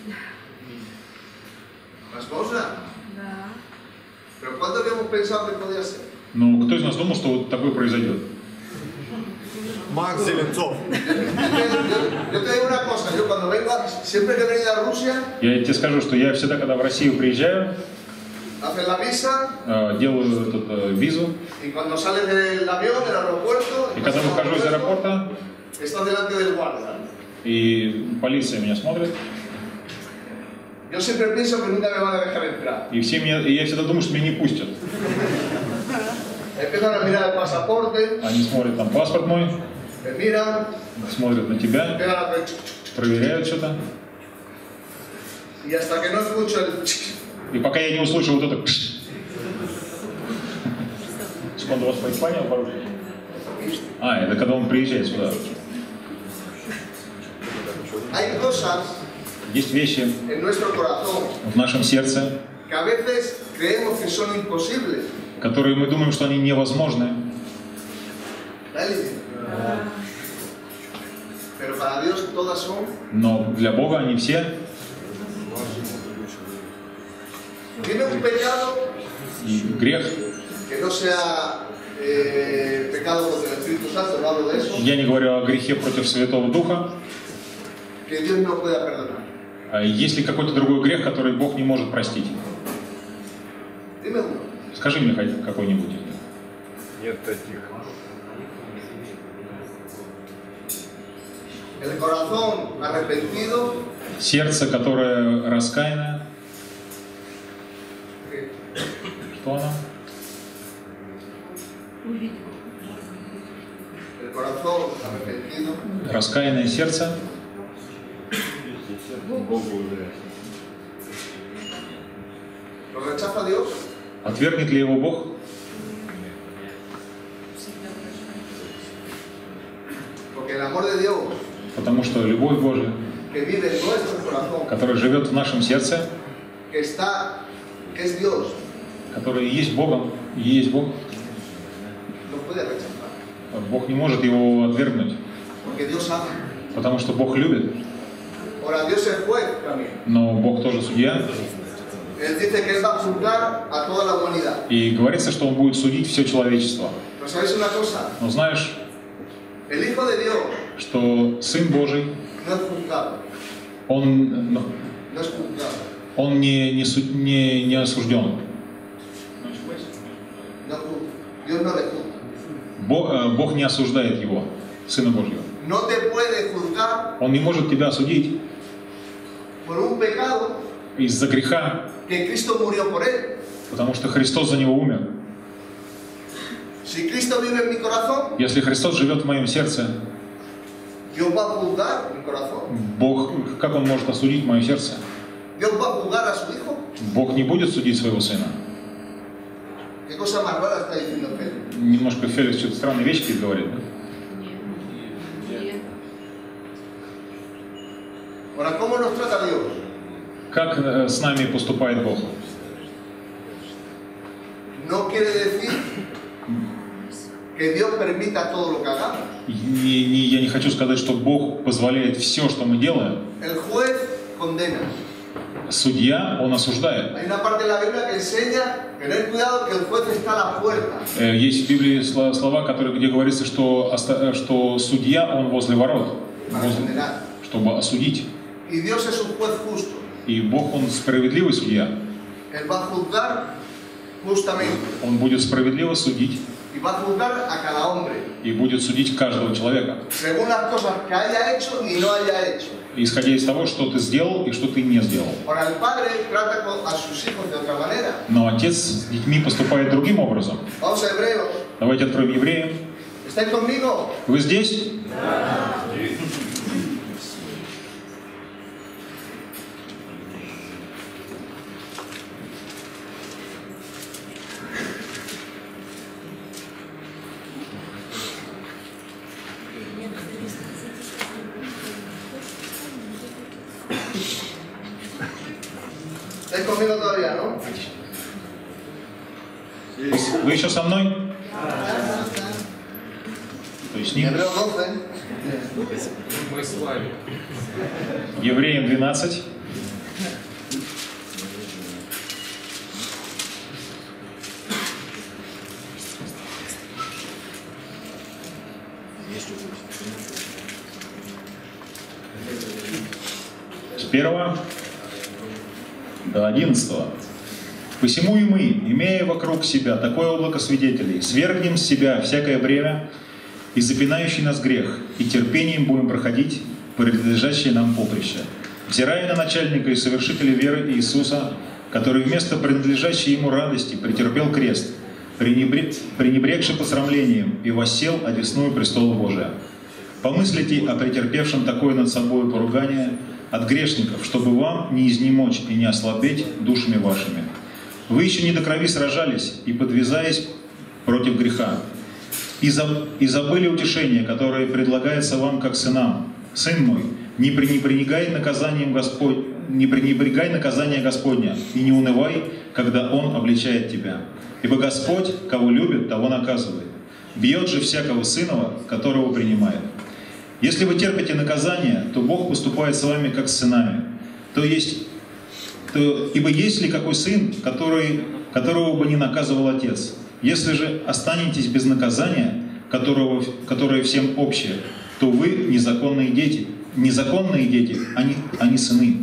¿Возможно? ¿Pero cuánto habíamos pensado que podía ser? Ну, кто из нас думал, что вот такое произойдет? Макс Зеленцов. Yo te digo una cosa, yo cuando vengo, siempre que he venido a Rusia, Я тебе скажу, что я всегда, когда в Россию приезжаю, haces la visa делаю визу, y cuando sales del avión, del aeropuerto, и когда выхожу из аэропорта, estás delante del guardia. и полиция меня смотрит, Yo siempre pienso que nunca me van a dejar entrar. и я всегда думаю, что меня не пустят. Empiezan a mirar el pasaporte, Они смотрят там паспорт мой, te miran, смотрят на тебя, pegan a pecho. проверяют что-то. Y hasta que no escucho el И пока я не услышу вот это... Секунду, у вас по Испании по-русски? Это когда он приезжает сюда. hay cosas Есть вещи en nuestro corazón в нашем сердце, que a veces creemos que son imposibles. которые мы думаем, что они невозможны. ¿Vale? Pero para Dios todas son. Но для Бога они все. Dime un pecado И грех. que no sea pecado contra el Espíritu Santo, no hablo de eso, Я не говорю о грехе против Святого Духа. que Dios no pueda perdonar. А есть ли какой-то другой грех, который Бог не может простить? Dime uno. Скажи мне какой-нибудь. Нет таких. El corazón arrepentido, Сердце, которое раскаянное. que Что оно? el corazón arrepentido Раскаянное сердце. lo rechaza Dios. Отвергнет ли его Бог? Porque el amor de Dios Потому что любовь Божия, que vive en nuestro corazón, которая живет в нашем сердце, que es Dios, который и есть Богом, и есть Бог, no puede rechazar. Бог не может его отвергнуть, Porque Dios ama. потому что Бог любит. Ahora Dios es juez también. Но Бог тоже судья. Él dice que Él va a juzgar a toda la humanidad. И говорится, что Он будет судить все человечество. Pero ¿sabéis una cosa? Но знаешь, El Hijo de Dios что Сын Божий, no es juzgado. Он No es juzgado. не осужден. No juzga. Dios no le juzga. Бог не осуждает его, Сына Божьего. No te puede juzgar Он не может тебя осудить por un pecado из-за греха, que Cristo murió por él. потому что Христос за него умер. Si Cristo vive en mi corazón, Если Христос живет в моем сердце, Dios va a juzgar mi corazón. Бог, как Он может осудить мое сердце? Dios va a juzgar a su Hijo. Бог не будет судить своего Сына. ¿Qué cosa más rara está diciendo Pedro? Немножко Феликс что-то странные вещи какие-то говорит. Да? Ahora, ¿cómo nos trata Dios? Как с нами поступает Бог? No quiere decir que Dios permita todo lo que hagamos. Я не хочу сказать, что Бог позволяет все, что мы делаем. El juez condena. Судья, он осуждает. Hay una parte de la Biblia que enseña tener cuidado que el juez está a la puerta. Есть в Библии слова, где говорится, что судья, он возле ворот, Para condenar. чтобы осудить. Y Dios es un juez justo. И Бог, он справедливый судья. Él va a juzgar justamente. Он будет справедливо судить Y va a juzgar a cada hombre. и будет судить каждого человека, Según las cosas que haya hecho y no haya hecho. исходя из того, что ты сделал и что ты не сделал. Ahora, el padre trata a sus hijos de otra manera. Но отец с детьми поступает другим образом. Vamos a Hebreos. Давайте откроем Евреям. ¿Estáis conmigo? Вы здесь? ¿Estáis conmigo todavía, no? Вы еще со мной? То есть нет. Hebreos 12. Мы с вами. Евреям 12. С 1 до 11. Посему и мы, имея вокруг себя такое облако свидетелей, свергнем с себя всякое бремя и запинающий нас грех, и терпением будем проходить пренадлежащее нам поприще, взирая на начальника и совершителя веры Иисуса, который вместо принадлежащей ему радости претерпел крест, пренебрегши посрамлением, и воссел одесную престола Божия. Помыслите о претерпевшем такое над собой поругание от грешников, чтобы вам не изнемочь и не ослабеть душами вашими. Вы еще не до крови сражались и подвязаясь против греха, и забыли утешение, которое предлагается вам как сынам. Сын мой, не пренебрегай наказание Господня, и не унывай, когда Он обличает тебя. Ибо Господь, кого любит, того наказывает. Бьет же всякого сынова, которого принимает. Если вы терпите наказание, то Бог поступает с вами как с сынами. Ибо есть ли какой сын, которого бы не наказывал отец? Если же останетесь без наказания, которое всем общее, то вы незаконные дети, а не сыны.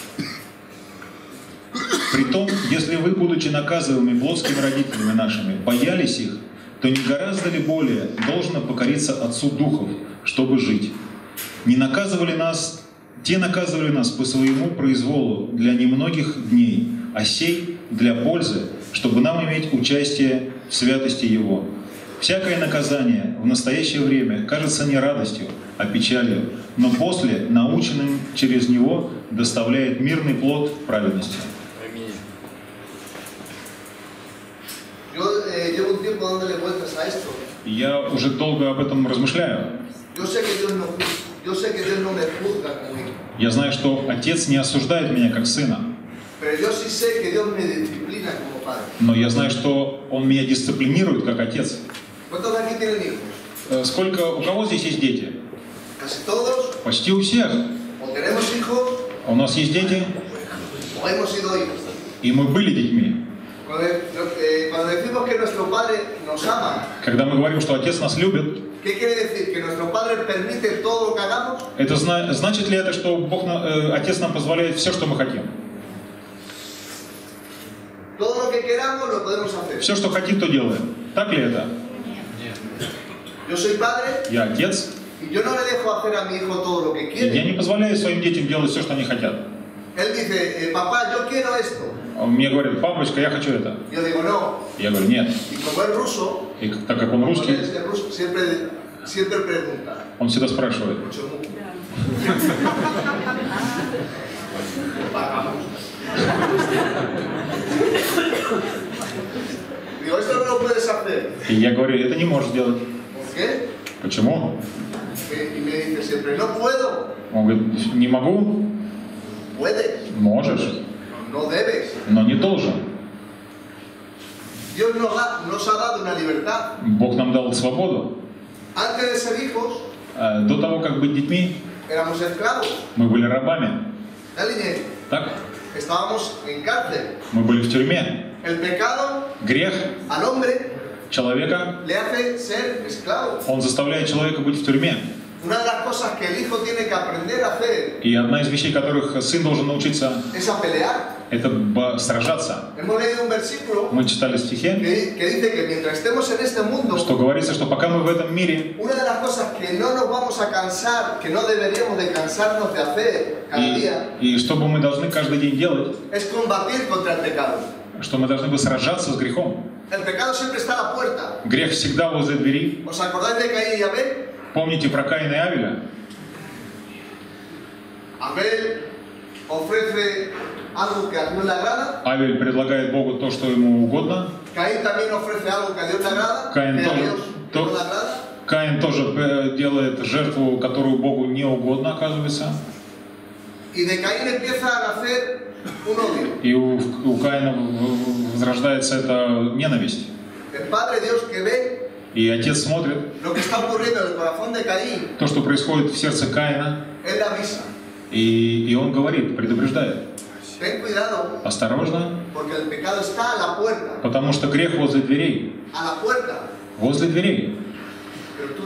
Притом, если вы, будучи наказываемыми плотскими родителями нашими, боялись их, то не гораздо ли более должно покориться Отцу Духов, чтобы жить? Те наказывали нас по своему произволу для немногих дней, а сей для пользы, чтобы нам иметь участие в святости Его. Всякое наказание в настоящее время кажется не радостью, а печалью, но после, наученным через него, доставляет мирный плод праведности. Я уже долго об этом размышляю. Я знаю, что Отец не осуждает меня как сына. Но я знаю, что Он меня дисциплинирует как Отец. Сколько, у кого здесь есть дети? Почти у всех. У нас есть дети, и мы были детьми. Когда мы говорим, что Отец нас любит, это значит ли это, что Отец нам позволяет все, что мы хотим? Все, что хотим, то делаем. Так ли это? Я отец. И я не позволяю своим детям делать все, что они хотят. Мне говорят: папочка, я хочу это. Я говорю: нет. И так как он русский, он всегда спрашивает. И я говорю: это не можешь делать. Почему? Он говорит: не могу. Можешь, но не должен. Бог нам дал свободу. До того, как быть детьми, мы были рабами. Так? Мы были в тюрьме. Грех человека, он заставляет человека быть в тюрьме. И одна из вещей, которых сын должен научиться, это сражаться. Мы читали в стихе, что говорится, что пока мы в этом мире, и что бы мы должны каждый день делать, что мы должны бы сражаться с грехом. Грех всегда возле двери. Помните про Каина и Авеля? Авель предлагает Богу то, что ему угодно. Каин тоже делает жертву, которую Богу не угодно, оказывается. И у Каина возрождается эта ненависть. И Отец смотрит то, что происходит в сердце Каина, и он говорит, предупреждает: осторожно, потому что грех возле дверей. Возле дверей.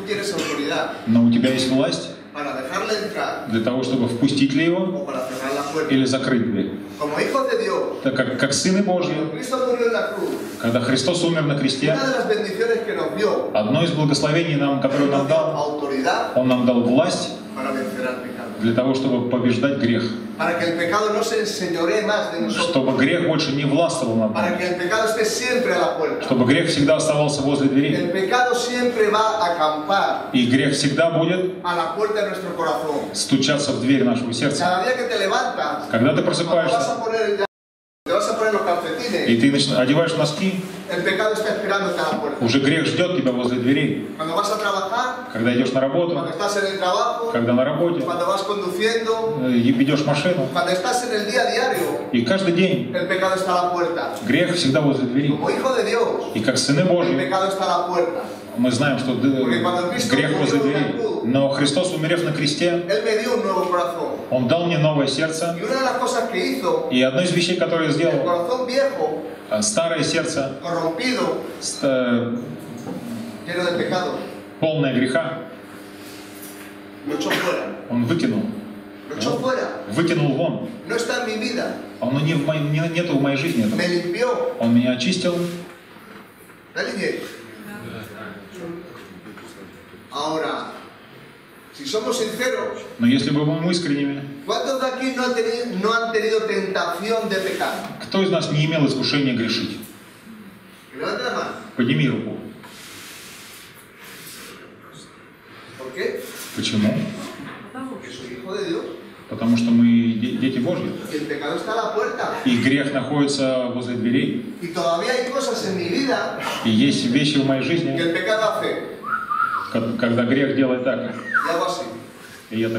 Но у тебя есть власть для того, чтобы впустить ли его puerta. или закрыть дверь. Como hijos de Dios, Так как сыны Божьи, Cristo murió en la cruz. когда Христос умер на кресте, Una de las bendiciones que nos dio, одно из благословений, которое nos нам dio дал, autoridad Он нам дал власть para vencer al pecado. для того, чтобы побеждать грех. Para que el pecado no se enseñoree más de nosotros. Чтобы грех больше не властвовал над Para нами. que el pecado esté siempre a la puerta. Чтобы грех всегда оставался возле двери. El pecado siempre va a acampar И грех всегда будет a la puerta de nuestro corazón. стучаться в дверь нашего сердца. Cada día que te levantas, Когда ты cuando vas просыпаешься, te vas a poner los calcetines, и ты одеваешь носки, el pecado está esperándote a la puerta. уже грех ждет тебя возле дверей. Cuando vas a trabajar, Когда идешь на работу, cuando estás en el trabajo, когда на работе, cuando vas conduciendo, ведешь машину. cuando estás en el día a diario, И каждый день el pecado está a la puerta. грех всегда возле двери. Como hijo de Dios, И как сыны el Божьи, pecado está a la puerta. мы знаем, что грех возле двери. Но Христос, умерев на кресте, Él me dio un nuevo corazón. Он дал мне новое сердце. Y una de las cosas que hizo, И одно из вещей, которые я el сделал, corazón viejo, старое сердце, corrompido, lleno de pecado, полное греха, lo echó fuera. Он выкинул. Lo echó fuera. Выкинул вон. No está en mi vida. Оно нету в моей жизни. Me limpió. Он меня очистил. ¿La limpié? Ahora, si somos sinceros, Но если бы мы искренними, ¿cuántos de aquí no han tenido tentación de pecar? кто из нас не имел искушения грешить? Que levanten la mano. Подними руку. ¿Por qué? Почему? Porque soy hijo de Dios. Потому что мы дети Божьи. Y el pecado está a la puerta. И грех находится возле дверей. Y todavía hay cosas en mi vida И есть вещи в моей que жизни, el pecado hace. когда грех делает так. Y hago así. И я так...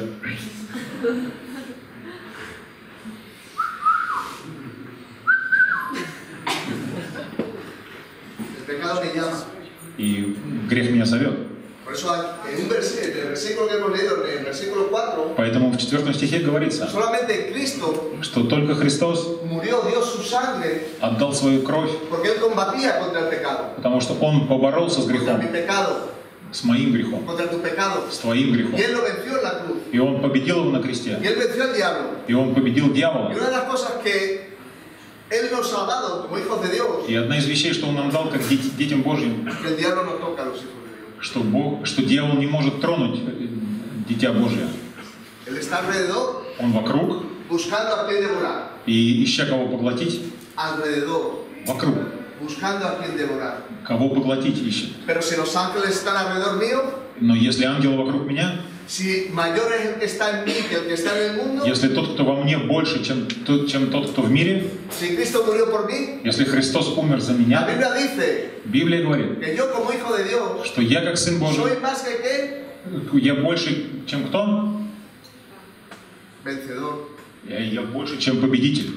El pecado me llama. И грех меня зовет. Por eso en el versículo que hemos leído, en el versículo 4, Поэтому в 4 стихе говорится, solamente Cristo что только Христос murió, dio su sangre, отдал свою кровь, porque Él combatía contra el pecado, потому что Он поборолся с contra грехом, mi pecado, с моим грехом, contra tu pecado. с твоим Y грехом. Él lo venció en la cruz. И Он победил его на кресте. Y Él venció al diablo. И Он победил Y дьявола. una de las cosas que Él nos ha dado como hijos de Dios, И одна из вещей, что Он нам дал, как детям Божьим, que el diablo no toca a los hijos de Dios. что дьявол не может тронуть дитя Божье. Él está alrededor, Он вокруг, buscando a quien devorar. и ища кого поглотить, Alrededor, вокруг. buscando a quien devorar. Кого поглотить ищет. Pero si los ángeles están alrededor mío, Но если ангелы вокруг меня, si mayor es el que está en mí que el que está en el mundo, если тот, кто во мне, больше, чем тот, кто в mире, si Cristo murió por mí, если Христос умер за la меня, Biblia dice Библия говорит, que yo como hijo de Dios что я как Сын Божий, soy más que ¿qué? я больше, чем кто? Vencedor, Я больше, чем победитель.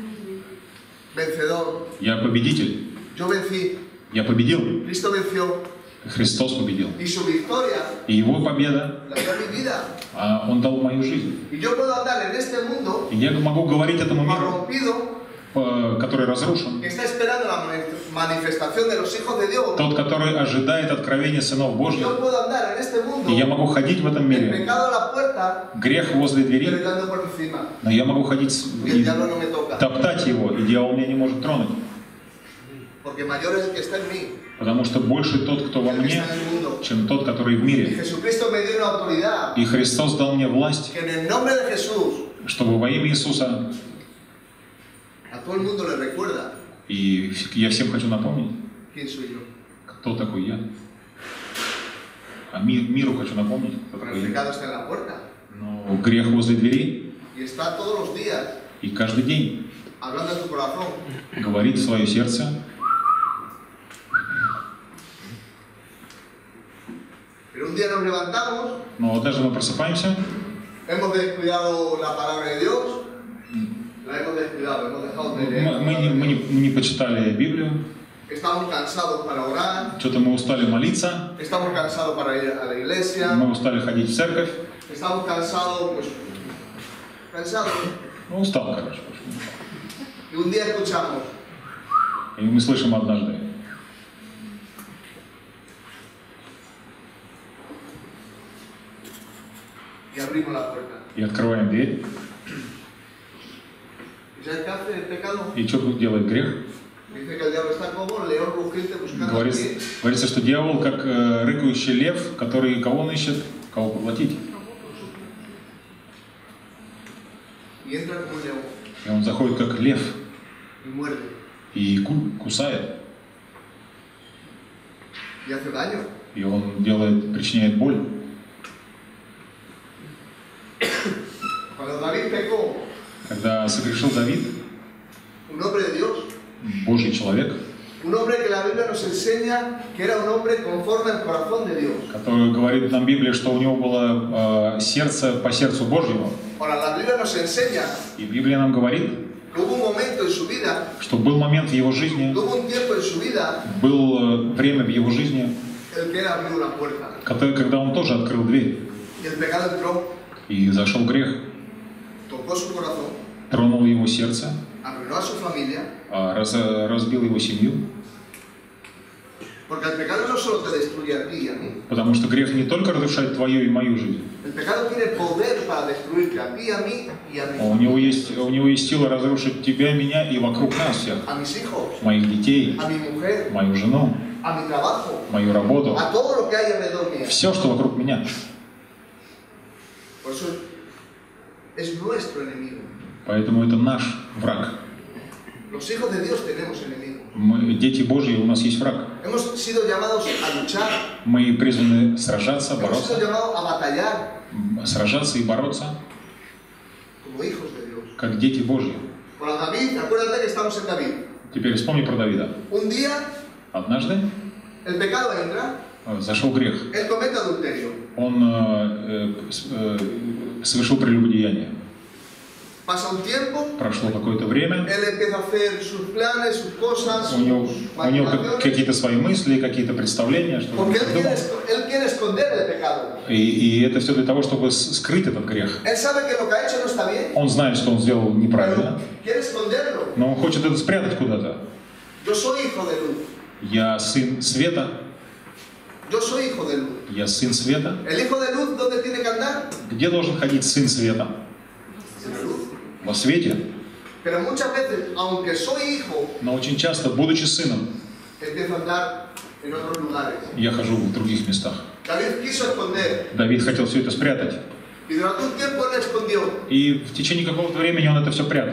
vencedor. Я победитель. Yo vencí, Я победил. Cristo venció Христос победил. y su victoria И Его победа, la dio a mi vida. Он дал мою жизнь. Y yo puedo andar en este mundo И я могу говорить этому миру, corrompido который разрушен, que está esperando la manifestación de los hijos de Dios. тот, который ожидает откровения сынов Божьих. Yo puedo andar en este mundo, И я могу ходить в этом el мире, pecado a la puerta, грех возле pero двери, andando por encima. но я могу ходить Y el и diablo no me toca, топтать его, и дьявол меня не может тронуть. porque mayor es el que está en mí Потому что больше тот, кто во que el que мне, está en el mundo. чем тот, который в Y мире. Jesucristo me dio una autoridad И Христос дал мне власть, que en el nombre de Jesús чтобы во имя Иисуса, a todo el mundo le recuerda и я всем хочу напомнить, quién soy yo. кто такой я. А миру хочу напомнить, кто Pero такой el я. pecado está en la puerta Но грех возле двери, y está todos los días и каждый день hablando en tu corazón. говорит в свое сердце. Pero un día nos levantamos, Но вот даже мы просыпаемся, hemos descuidado la palabra de Dios, la hemos descuidado, hemos dejado de leer. мы не почитали Библию, Estamos cansados para orar, что-то мы устали молиться, estamos cansados para ir a la iglesia, мы устали ходить в церковь, estamos cansados, pues, cansados. ну устал, короче. Y un día escuchamos, И мы слышим однажды, y abrimos la puerta. и открываем дверь, hace el pecado? И что делает грех? Dice que el diablo está como león rugiente buscando a quién. Говорится, что дьявол как рыкающий лев, который кого он ищет, кого поглотить. Y entra como un león И он заходит как лев y muerde и кусает. y hace daño. И он причиняет боль. Cuando David pecó, Когда согрешил Давид, un hombre de Dios, Божий человек, un hombre que la Biblia nos enseña que era un hombre conforme al corazón de Dios. который говорит нам Библия, что у него было сердце по сердцу Божьему. Ahora, la Biblia nos enseña И Библия нам говорит, que hubo un momento en su vida, что был момент в его жизни, que hubo un tiempo en su vida, было время в его жизни, el que él abrió una puerta. когда он тоже открыл дверь. Y el pecado entró, И зашел грех, tocó su corazón, тронул его сердце, arruinó a su familia, разбил его семью. porque el pecado no solo te destruye a ti y a mí. Потому что грех не только разрушает твою и мою жизнь. El pecado tiene poder para destruirte a ti, a mí y a mí. У него есть сила разрушить тебя, меня и вокруг нас всех. A mis hijos, Моих детей, a mi mujer, мою жену, a mi trabajo, мою работу. a todo lo que hay alrededor mío. Все, что вокруг меня. Por eso es nuestro enemigo. Поэтому это наш враг. Los hijos de Dios tenemos enemigos. Мы, дети Божьи, у нас есть враг. Hemos sido llamados a luchar, Мы призваны сражаться, hemos бороться. sido llamados a batallar Сражаться и бороться, como hijos de Dios. как дети Божьи. Para David, acuérdate que estamos en David. Теперь вспомни про Давида. Un día Однажды el pecado entra, зашел грех. él comete adulterio. Он совершил прелюбодеяние. Pasa un tiempo, Прошло какое-то время. él empieza a hacer sus planes, sus cosas, У него sus maquinaciones, какие-то свои мысли, какие-то представления, что он porque él придумал. quiere esconder el pecado. И это все для того, чтобы скрыть этот грех. Él sabe que lo que ha hecho no está bien, Он знает, что он сделал pero неправильно, quiere esconderlo. но он хочет это спрятать куда-то. Yo soy hijo de luz. Я сын света, Yo soy hijo de luz. я сын света. ¿El hijo de luz dónde tiene que andar? Где должен ходить сын света? En la luz. Во свете. Pero muchas veces, aunque soy hijo, Но очень часто, будучи сыном, empiezo a andar en otros lugares. я хожу в других местах. David quiso esconder Давид хотел все это спрятать. y durante un tiempo él escondió. И в tечение какого-то времени он это все прятал.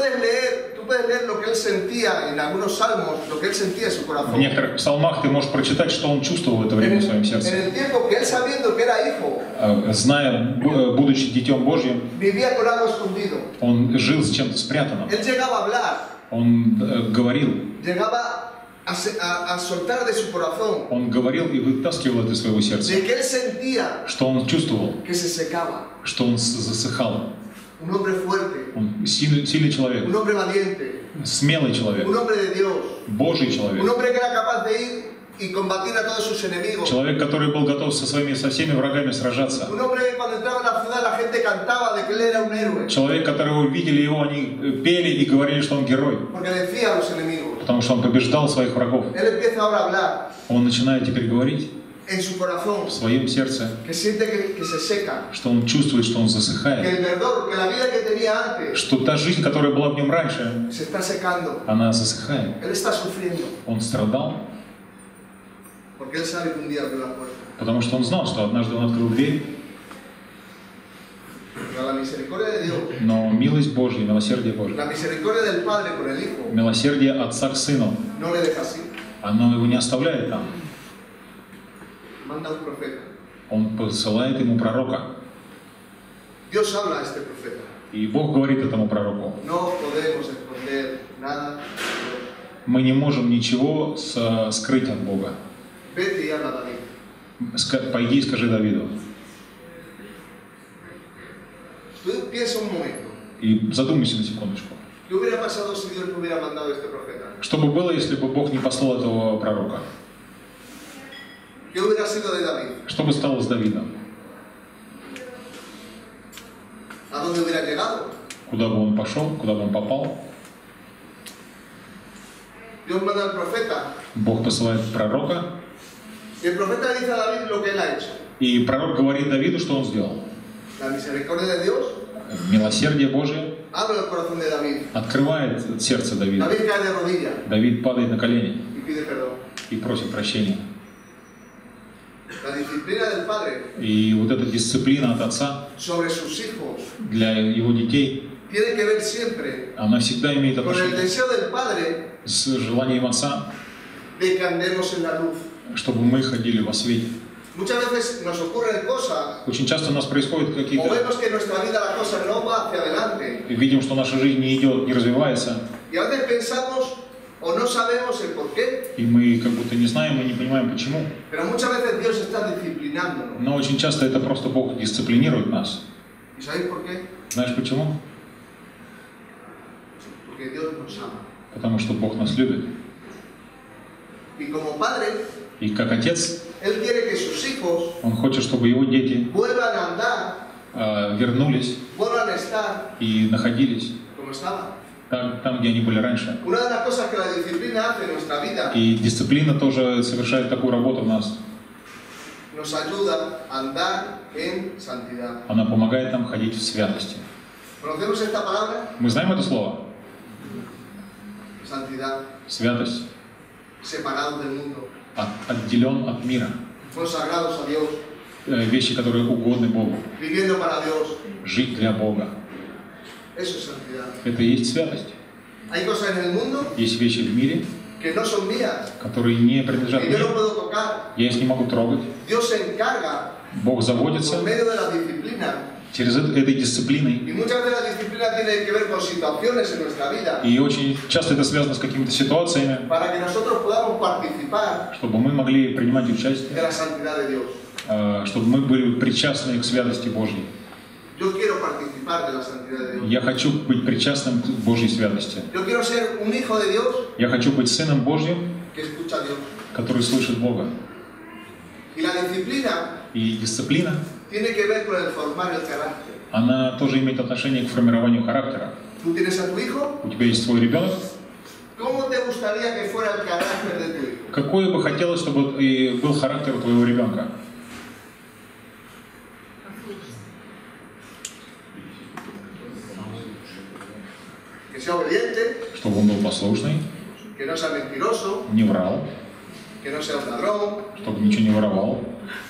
Tú puedes leer lo que él sentía en algunos salmos, lo que él sentía en su В corazón. некоторых псалмах ты можешь прочитать, что он чувствовал в это время в своем En сердце. el tiempo que él sabiendo que era hijo, Зная, будучи детем Божьим, vivía con algo escondido. он жил с чем-то спрятанным. Él llegaba a hablar, Он говорил. llegaba a soltar de su corazón, Он говорил и вытаскивал это из своего сердца. de que él sentía Что он чувствовал, que se secaba. что он засыхал. Un hombre fuerte, Он сильный человек, un hombre valiente, смелый человек, un hombre de Dios, Божий un человек. hombre que era capaz de ir y combatir a todos sus enemigos. Человек, который был готов со всеми врагами сражаться. Un hombre que cuando entraba en la ciudad la gente cantaba de que él era un héroe, Человек, которого увидели его, они пели и говорили, что он герой. porque vencía a los enemigos. Потому что он побеждал своих врагов. Él empieza ahora a hablar Он начинает теперь говорить en su corazón, в своем сердце, que siente que se seca, что он чувствует, что он que засыхает. el verdor, que la vida que tenía antes Что та жизнь, которая была в нем раньше, se está secando. она засыхает. Él está sufriendo, Он страдал, porque él sabe que un día abrió la puerta. потому что он знал, что однажды он открыл дверь, Pero la misericordia de Dios, но милость Божья, милосердие Божье, la misericordia del Padre con el Hijo, милосердие Отца к Сыну, no le deja así. оно его не оставляет там. Manda un profeta. Он посылает ему пророка. Dios habla a este profeta. И Бог говорит этому пророку: No podemos esconder nada. мы не можем ничего скрыть от Бога. Vete y habla a David. Пойди и скажи Давиду. Tú piensa un momento. И задумайся на секундочку. ¿Qué hubiera pasado si Dios no hubiera mandado a este profeta? Что бы было, если бы Бог не послал этого пророка? ¿Qué hubiera sido de David? Что бы стало с Давидом? ¿A dónde hubiera llegado? Куда бы он пошел? Куда бы он попал? Dios manda al profeta. Бог посылает пророка, Y el profeta le dice a David lo que él ha hecho. и пророк говорит Давиду, что он сделал. La misericordia de Dios Милосердие Божие abre el corazón de David. открывает сердце Давида. David cae de rodillas Давид падает на колени y pide perdón. и просит прощения. La disciplina del padre И вот эта дисциплина от отца sobre sus hijos для его детей, tiene que ver siempre она всегда имеет con el отношение deseo del padre с желанием отца, de que andemos en la luz. чтобы мы ходили во свете. Muchas veces nos ocurren cosas Очень часто у нас происходят o какие-то... vemos que en nuestra vida la cosa no va hacia adelante Видим, что наша жизнь не идет, не развивается, y a veces pensamos o no sabemos el por qué, и мы как будто не знаем и не понимаем почему. pero muchas veces Dios está disciplinándonos. Но очень часто это просто Бог дисциплинирует нас. ¿Y sabéis por qué? Знаешь почему? Porque Dios nos ama. Потому что Бог нас любит. Y como padre, И как Отец, Él quiere que sus hijos Он хочет, чтобы Его дети vuelvan a andar, вернулись vuelvan a estar и находились como estaban. там, где они были раньше. Una de las cosas que la disciplina hace en nuestra vida И дисциплина тоже совершает такую работу в нас. nos ayuda a andar en santidad. Она помогает нам ходить в святости. ¿Conocemos esta palabra? Мы знаем это слово? Santidad, Святость. separados del mundo, Отделен от мира. consagrados a Dios, Вещи, которые угодны Богу. viviendo para Dios. Жить для Бога. Eso es santidad. Это и есть святость. Hay cosas en el mundo Есть вещи в мире, que no son mías, которые не принадлежат que yo no мне. puedo tocar. Я их не могу трогать. Dios se encarga, Бог заботится por medio de la disciplina, через этой дисциплиной. y muchas veces la disciplina tiene que ver con situaciones en nuestra vida, И очень часто это связано с какими-то ситуациями, para que nosotros podamos participar чтобы мы могли принимать de участие, la santidad de Dios. чтобы мы были причастны к святости Божьей. Yo quiero participar de la santidad de Dios. Я хочу быть причастным к Божьей святости. Yo quiero ser un hijo de Dios Я хочу быть сыном Божьим, que escucha a Dios. который слышит Бога. Y la disciplina И дисциплина, tiene que ver con el formar el carácter. она тоже имеет отношение к формированию характера. Tú tienes a tu hijo, У тебя есть свой ребенок. ¿cómo te gustaría que fuera el carácter de tu hijo? Какой бы хотелось, чтобы и был характер у твоего ребенка? Que sea obediente, Чтобы он был послушный, que no sea mentiroso, не врал, que no sea un ladrón. чтобы ничего не воровал.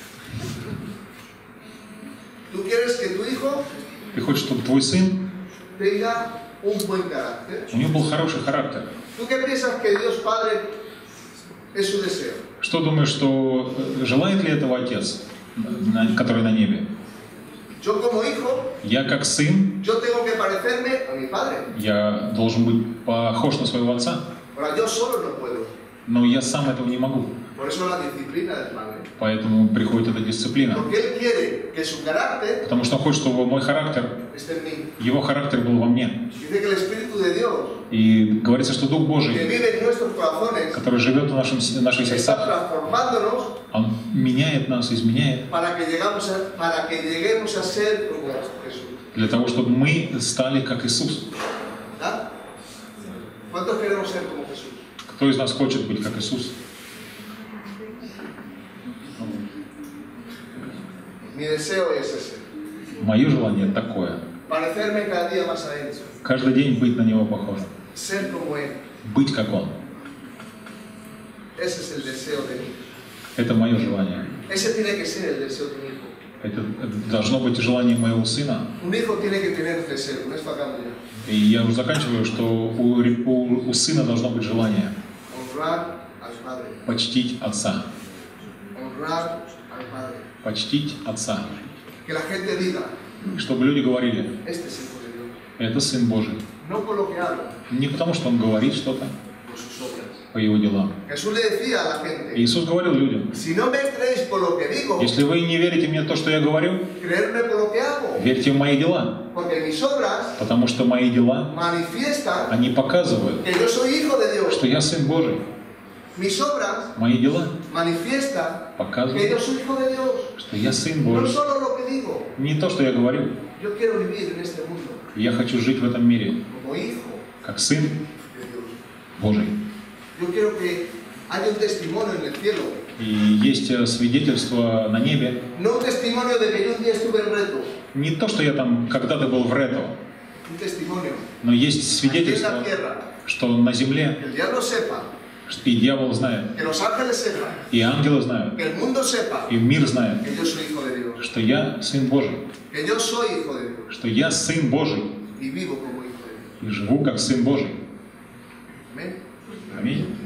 Tú quieres que tu hijo Ты хочешь, чтобы твой сын, tenga un buen carácter. у него был хороший характер. ¿Tú qué piensas que Dios Padre es su deseo? Что думаешь, что желает ли этого Отец, который на небе? Yo como hijo, Я как сын, yo tengo que parecerme a mi padre. я должен быть похож на своего отца, Ahora yo solo no puedo. но я сам этого не могу. Por eso la disciplina del padre. Поэтому приходит эта дисциплина. Porque Él quiere que su carácter Потому что он хочет, чтобы мой характер, esté en mí. его характер был во мне. Dice que el Espíritu de Dios, И говорится, что Дух que Божий, vive en nuestros corazones, который живет в наших está сердцах, transformándonos он меняет нас, изменяет, para que lleguemos a ser como Jesús. для того, чтобы мы стали как Иисус. ¿Ah? ¿Cuántos queremos ser como Jesús? Кто из нас хочет быть как Иисус? Mi deseo es ese. Мое желание такое. Parecerme cada día más a Él. Каждый день быть на Него похожим. Ser como Él. Быть как Он. Ese es el deseo de mí. Это мое желание. Ese tiene que ser el deseo de un hijo. Это должно быть желание моего сына. Un hijo tiene que tener deseo. Con esto acabo ya. И я уже заканчиваю, что у сына должно быть желание Honrar al Padre. почтить отца. Honrar al Padre. Почтить отца. Que la gente diga, Чтобы люди говорили, este es hijo de Dios. это Сын Божий. No por lo que habla, Не потому, что Он говорит что-то por sus obras. по Его делам. Jesús le decía a la gente, Иисус говорил людям, si no me creéis por lo que digo, если вы не верите мне то, что я говорю, creedme por lo que hago. верьте в мои дела. Porque mis obras Потому что мои дела, manifiestan они показывают, que yo soy hijo de Dios. что я Сын Божий. Mis obras Мои дела manifiestan que показывают, yo soy hijo de Dios. что я Сын No Божий. solo lo que digo, Не то, что я говорю. yo quiero vivir en este mundo Я хочу жить в этом мире, como hijo как Сын de Dios. Божий. Yo quiero que haya un testimonio en el cielo. И есть свидетельство на небе. No un testimonio de que yo un día estuve en reto. Не то, что я там когда-то был в Рето. un testimonio. Но есть Aquí en свидетельство, la tierra, что на земле, que el diablo sepa, и дьявол знает, que los ángeles sepan, и ангелы знают, que el mundo sepa и мир знает, que yo soy hijo de Dios, что я Сын Божий, que yo soy hijo de Dios что я Сын Божий y vivo como hijo de Dios. и живу как Сын Божий. Amén. Аминь.